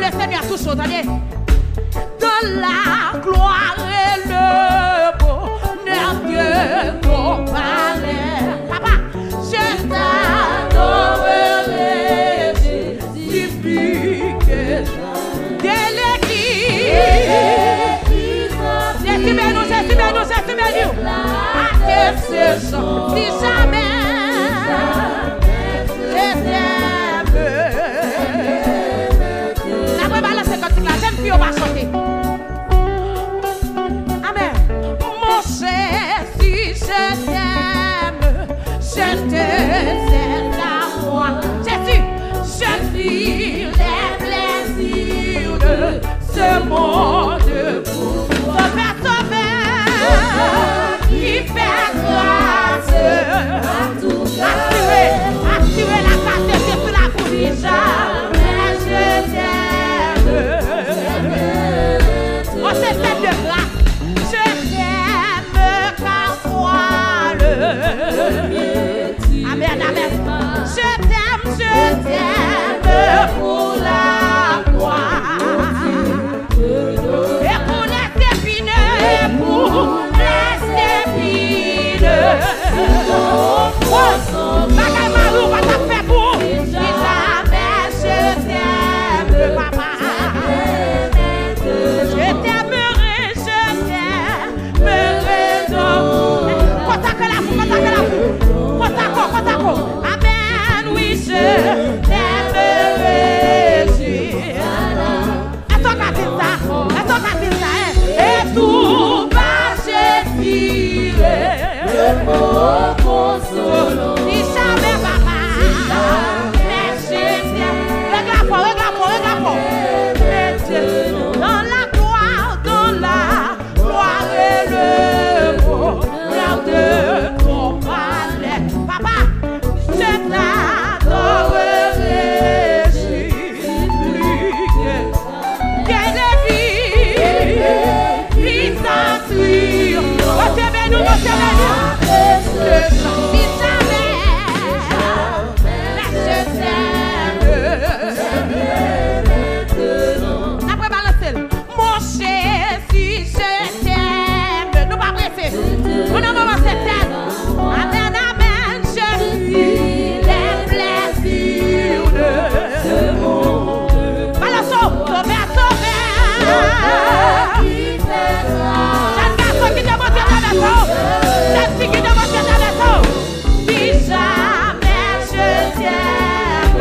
le Seigneur touche, attendez. Dans la gloire et le bonheur de ton palais. Papa, je t'adorerai, Jésus, que de l'église. Jésus béni, Jésus béni, Jésus béni. À que ce chant, si jamais je t'aime. La vraie balance, c'est quand tu la jeune fille, on va chanter. Amen. Mon cher, si je t'aime, je te cède à moi. Jésus, je vis les plaisirs de ce monde pour toi. Sauveur, sauveur, qui fait grâce. Activez, activez la grâce de Dieu sur la bouche. Jamais je t'aime. Oh, c'est cette de grâce. Je t'aime car toi le Amen, amen. Je t'aime, je t'aime pour la croix. Et pour les épines, et pour les épines. Bagay malou, va t'a fait pour. Si jamais je t'aime, papa. Je t'aimerai, je t'aimerai donc. Contacte la foule, contacte la foule. Contacte, contacte. Amen, oui, je t'aimerai. Et toi, qu'à dire ça, et toi, qu'à dire ça, et tout va se tirer. Le mot consolo. Si jamais, papa, mais je t'aime. Regarde, regarde, regarde. Dans la gloire, dans la gloire et le bonheur de ton palais. Papa, je t'adorerai, Jésus, que les vies, qui s'enfuient. Recevez-nous, recevez-nous. Si jamais, mais je t'aime. Après balancer, mon cher, si je t'aime, nous pas pressés. Mon maman c'est t'aime. Amen, amen, je vis les plaisirs de ce monde. Balançons, sauveur, sauveur. Jeune garçon qui demande ta maison. Jeune fille qui demande ta maison. Si jamais je t'aime.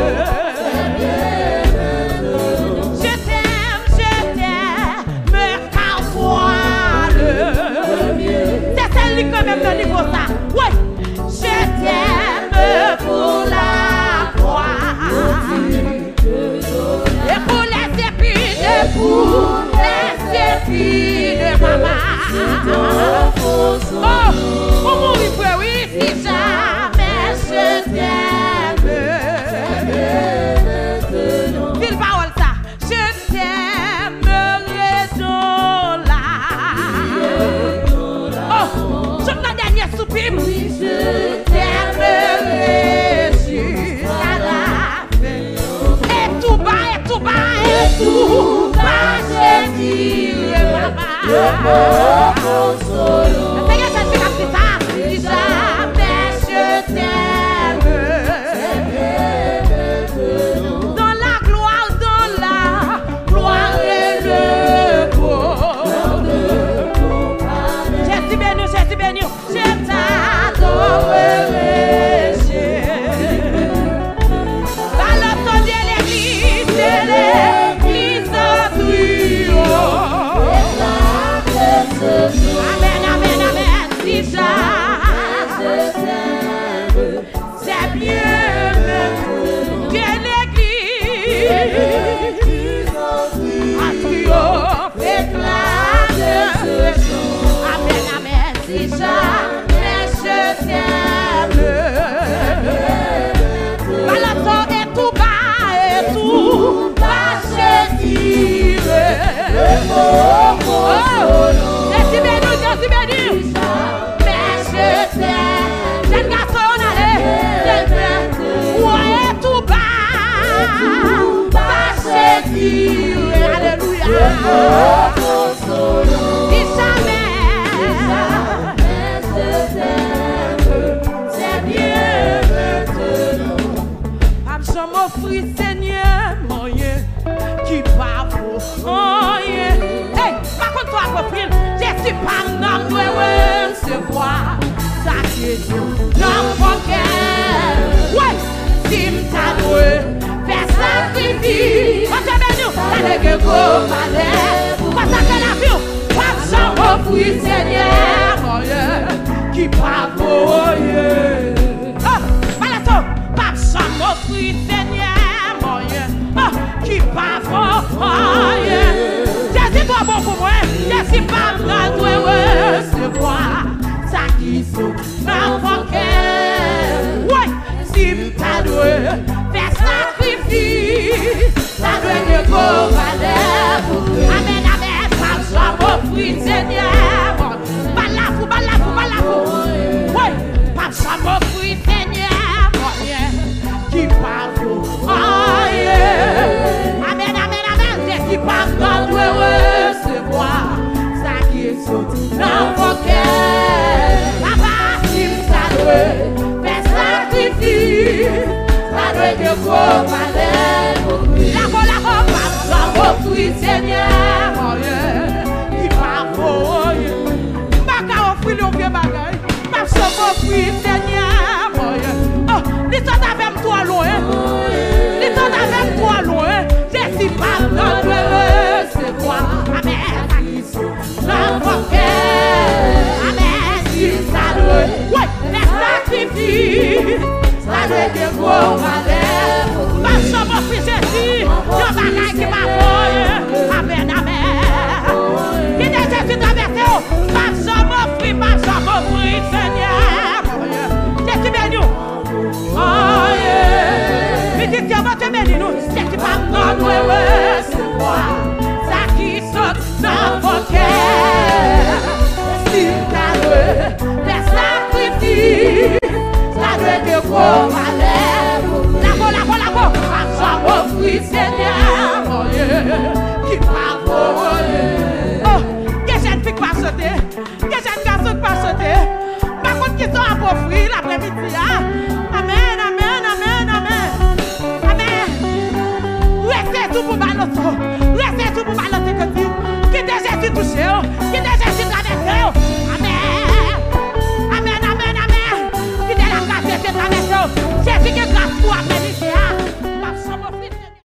Je t'aime, je t'aime, car toi le mieux. C'est celle qui quand même le niveau ça. Ouais. Je t'aime pour la croix. Et pour les épines, et pour les épines, maman. Oh, pour mourir, oui, si jamais je t'aime. Ville parole ça. Je t'aimerai dans la. Oh, je me dernier soupir. Je t'aimerai jusqu'à la fin. Et tout bas, et tout bas, et tout bas, je dirai papa. Le mot consolo. C'est que je suis comme ça. Si jamais je t'aime. Dans la gloire, dans la gloire et le bonheur. Jésus béni, Jésus béni, je t'adorerai. Balance de l'église, de l'église en trio. Seigneur, moyen qui pas pour moyen. Hey, par contre, toi, profil, je suis pas non, ouais, ouais, c'est quoi? Ça qui est dans mon cœur. Ouais, si m't'a doué, fais sacrifice. Quand tu es venu, t'as le gueule, palais. Pas ça que la vie, pas de chambre, oui, Seigneur, moyen qui pas pour moyen. Oh, voilà tout, pas de chambre, oui, Seigneur. Qui pas fort, Jésus toi bon pour moi, Jésus pas grand, ouais, c'est moi, ça qui saute dans mon cœur. Ouais, si m't'a doué, fais sacrifice, ça doit être go valer. Amen, amen, pas de chambre, oui, Seigneur. Balafou, balafou, balafou. Ouais, pas de chambre, oui, Seigneur. Qui pas fort, amen, amen, amen, Jésus pas grand, ouais, recevoir ça qui est sauté dans mon cœur. Papa, si ça doit faire sacrifice, ça doit être gros malheur. La voix, la voix, pas ça, oh, oui, Seigneur, mon Dieu, qui pas faux, Baka offrir le vieux bagage, pas ça, oh, oui, Seigneur, mon Dieu. Oh, l'histoire avec toi loin. Avec toi loin, je suis pas dans le c'est quoi? Amen, ça qui saute dans mon cœur. Amen, si ça doit, ouais, les sacrifices, ça doit être gros malheur. Ma chambre, fils Jésus, y'a bagaille qui m'a folle. Amen, amen. Qui est Jésus traversé, ma chambre, fils, ma chambre, fils, Seigneur. Jésus béni. Oh, yeah. Mais dis-tu, va te bénir, nous. C'est qui pas non, ouais, c'est moi. Ça qui saute dans mon cœur. Si t'as loué, les sacrifices, ça doit être gros malheur. La voix, la voix, la voix. Ma chambre, oui, Seigneur, mon Dieu. Qui pas beau, oh, que j'aime pique pas sauter. Que j'aime garçon pas sauter. Par contre, qui sont à offrir l'après-midi, hein? Amen, amen, amen, amen. Amen. Restez tout pour baloter. Restez tout pour baloter que tu. Qui est Jésus touché, qui est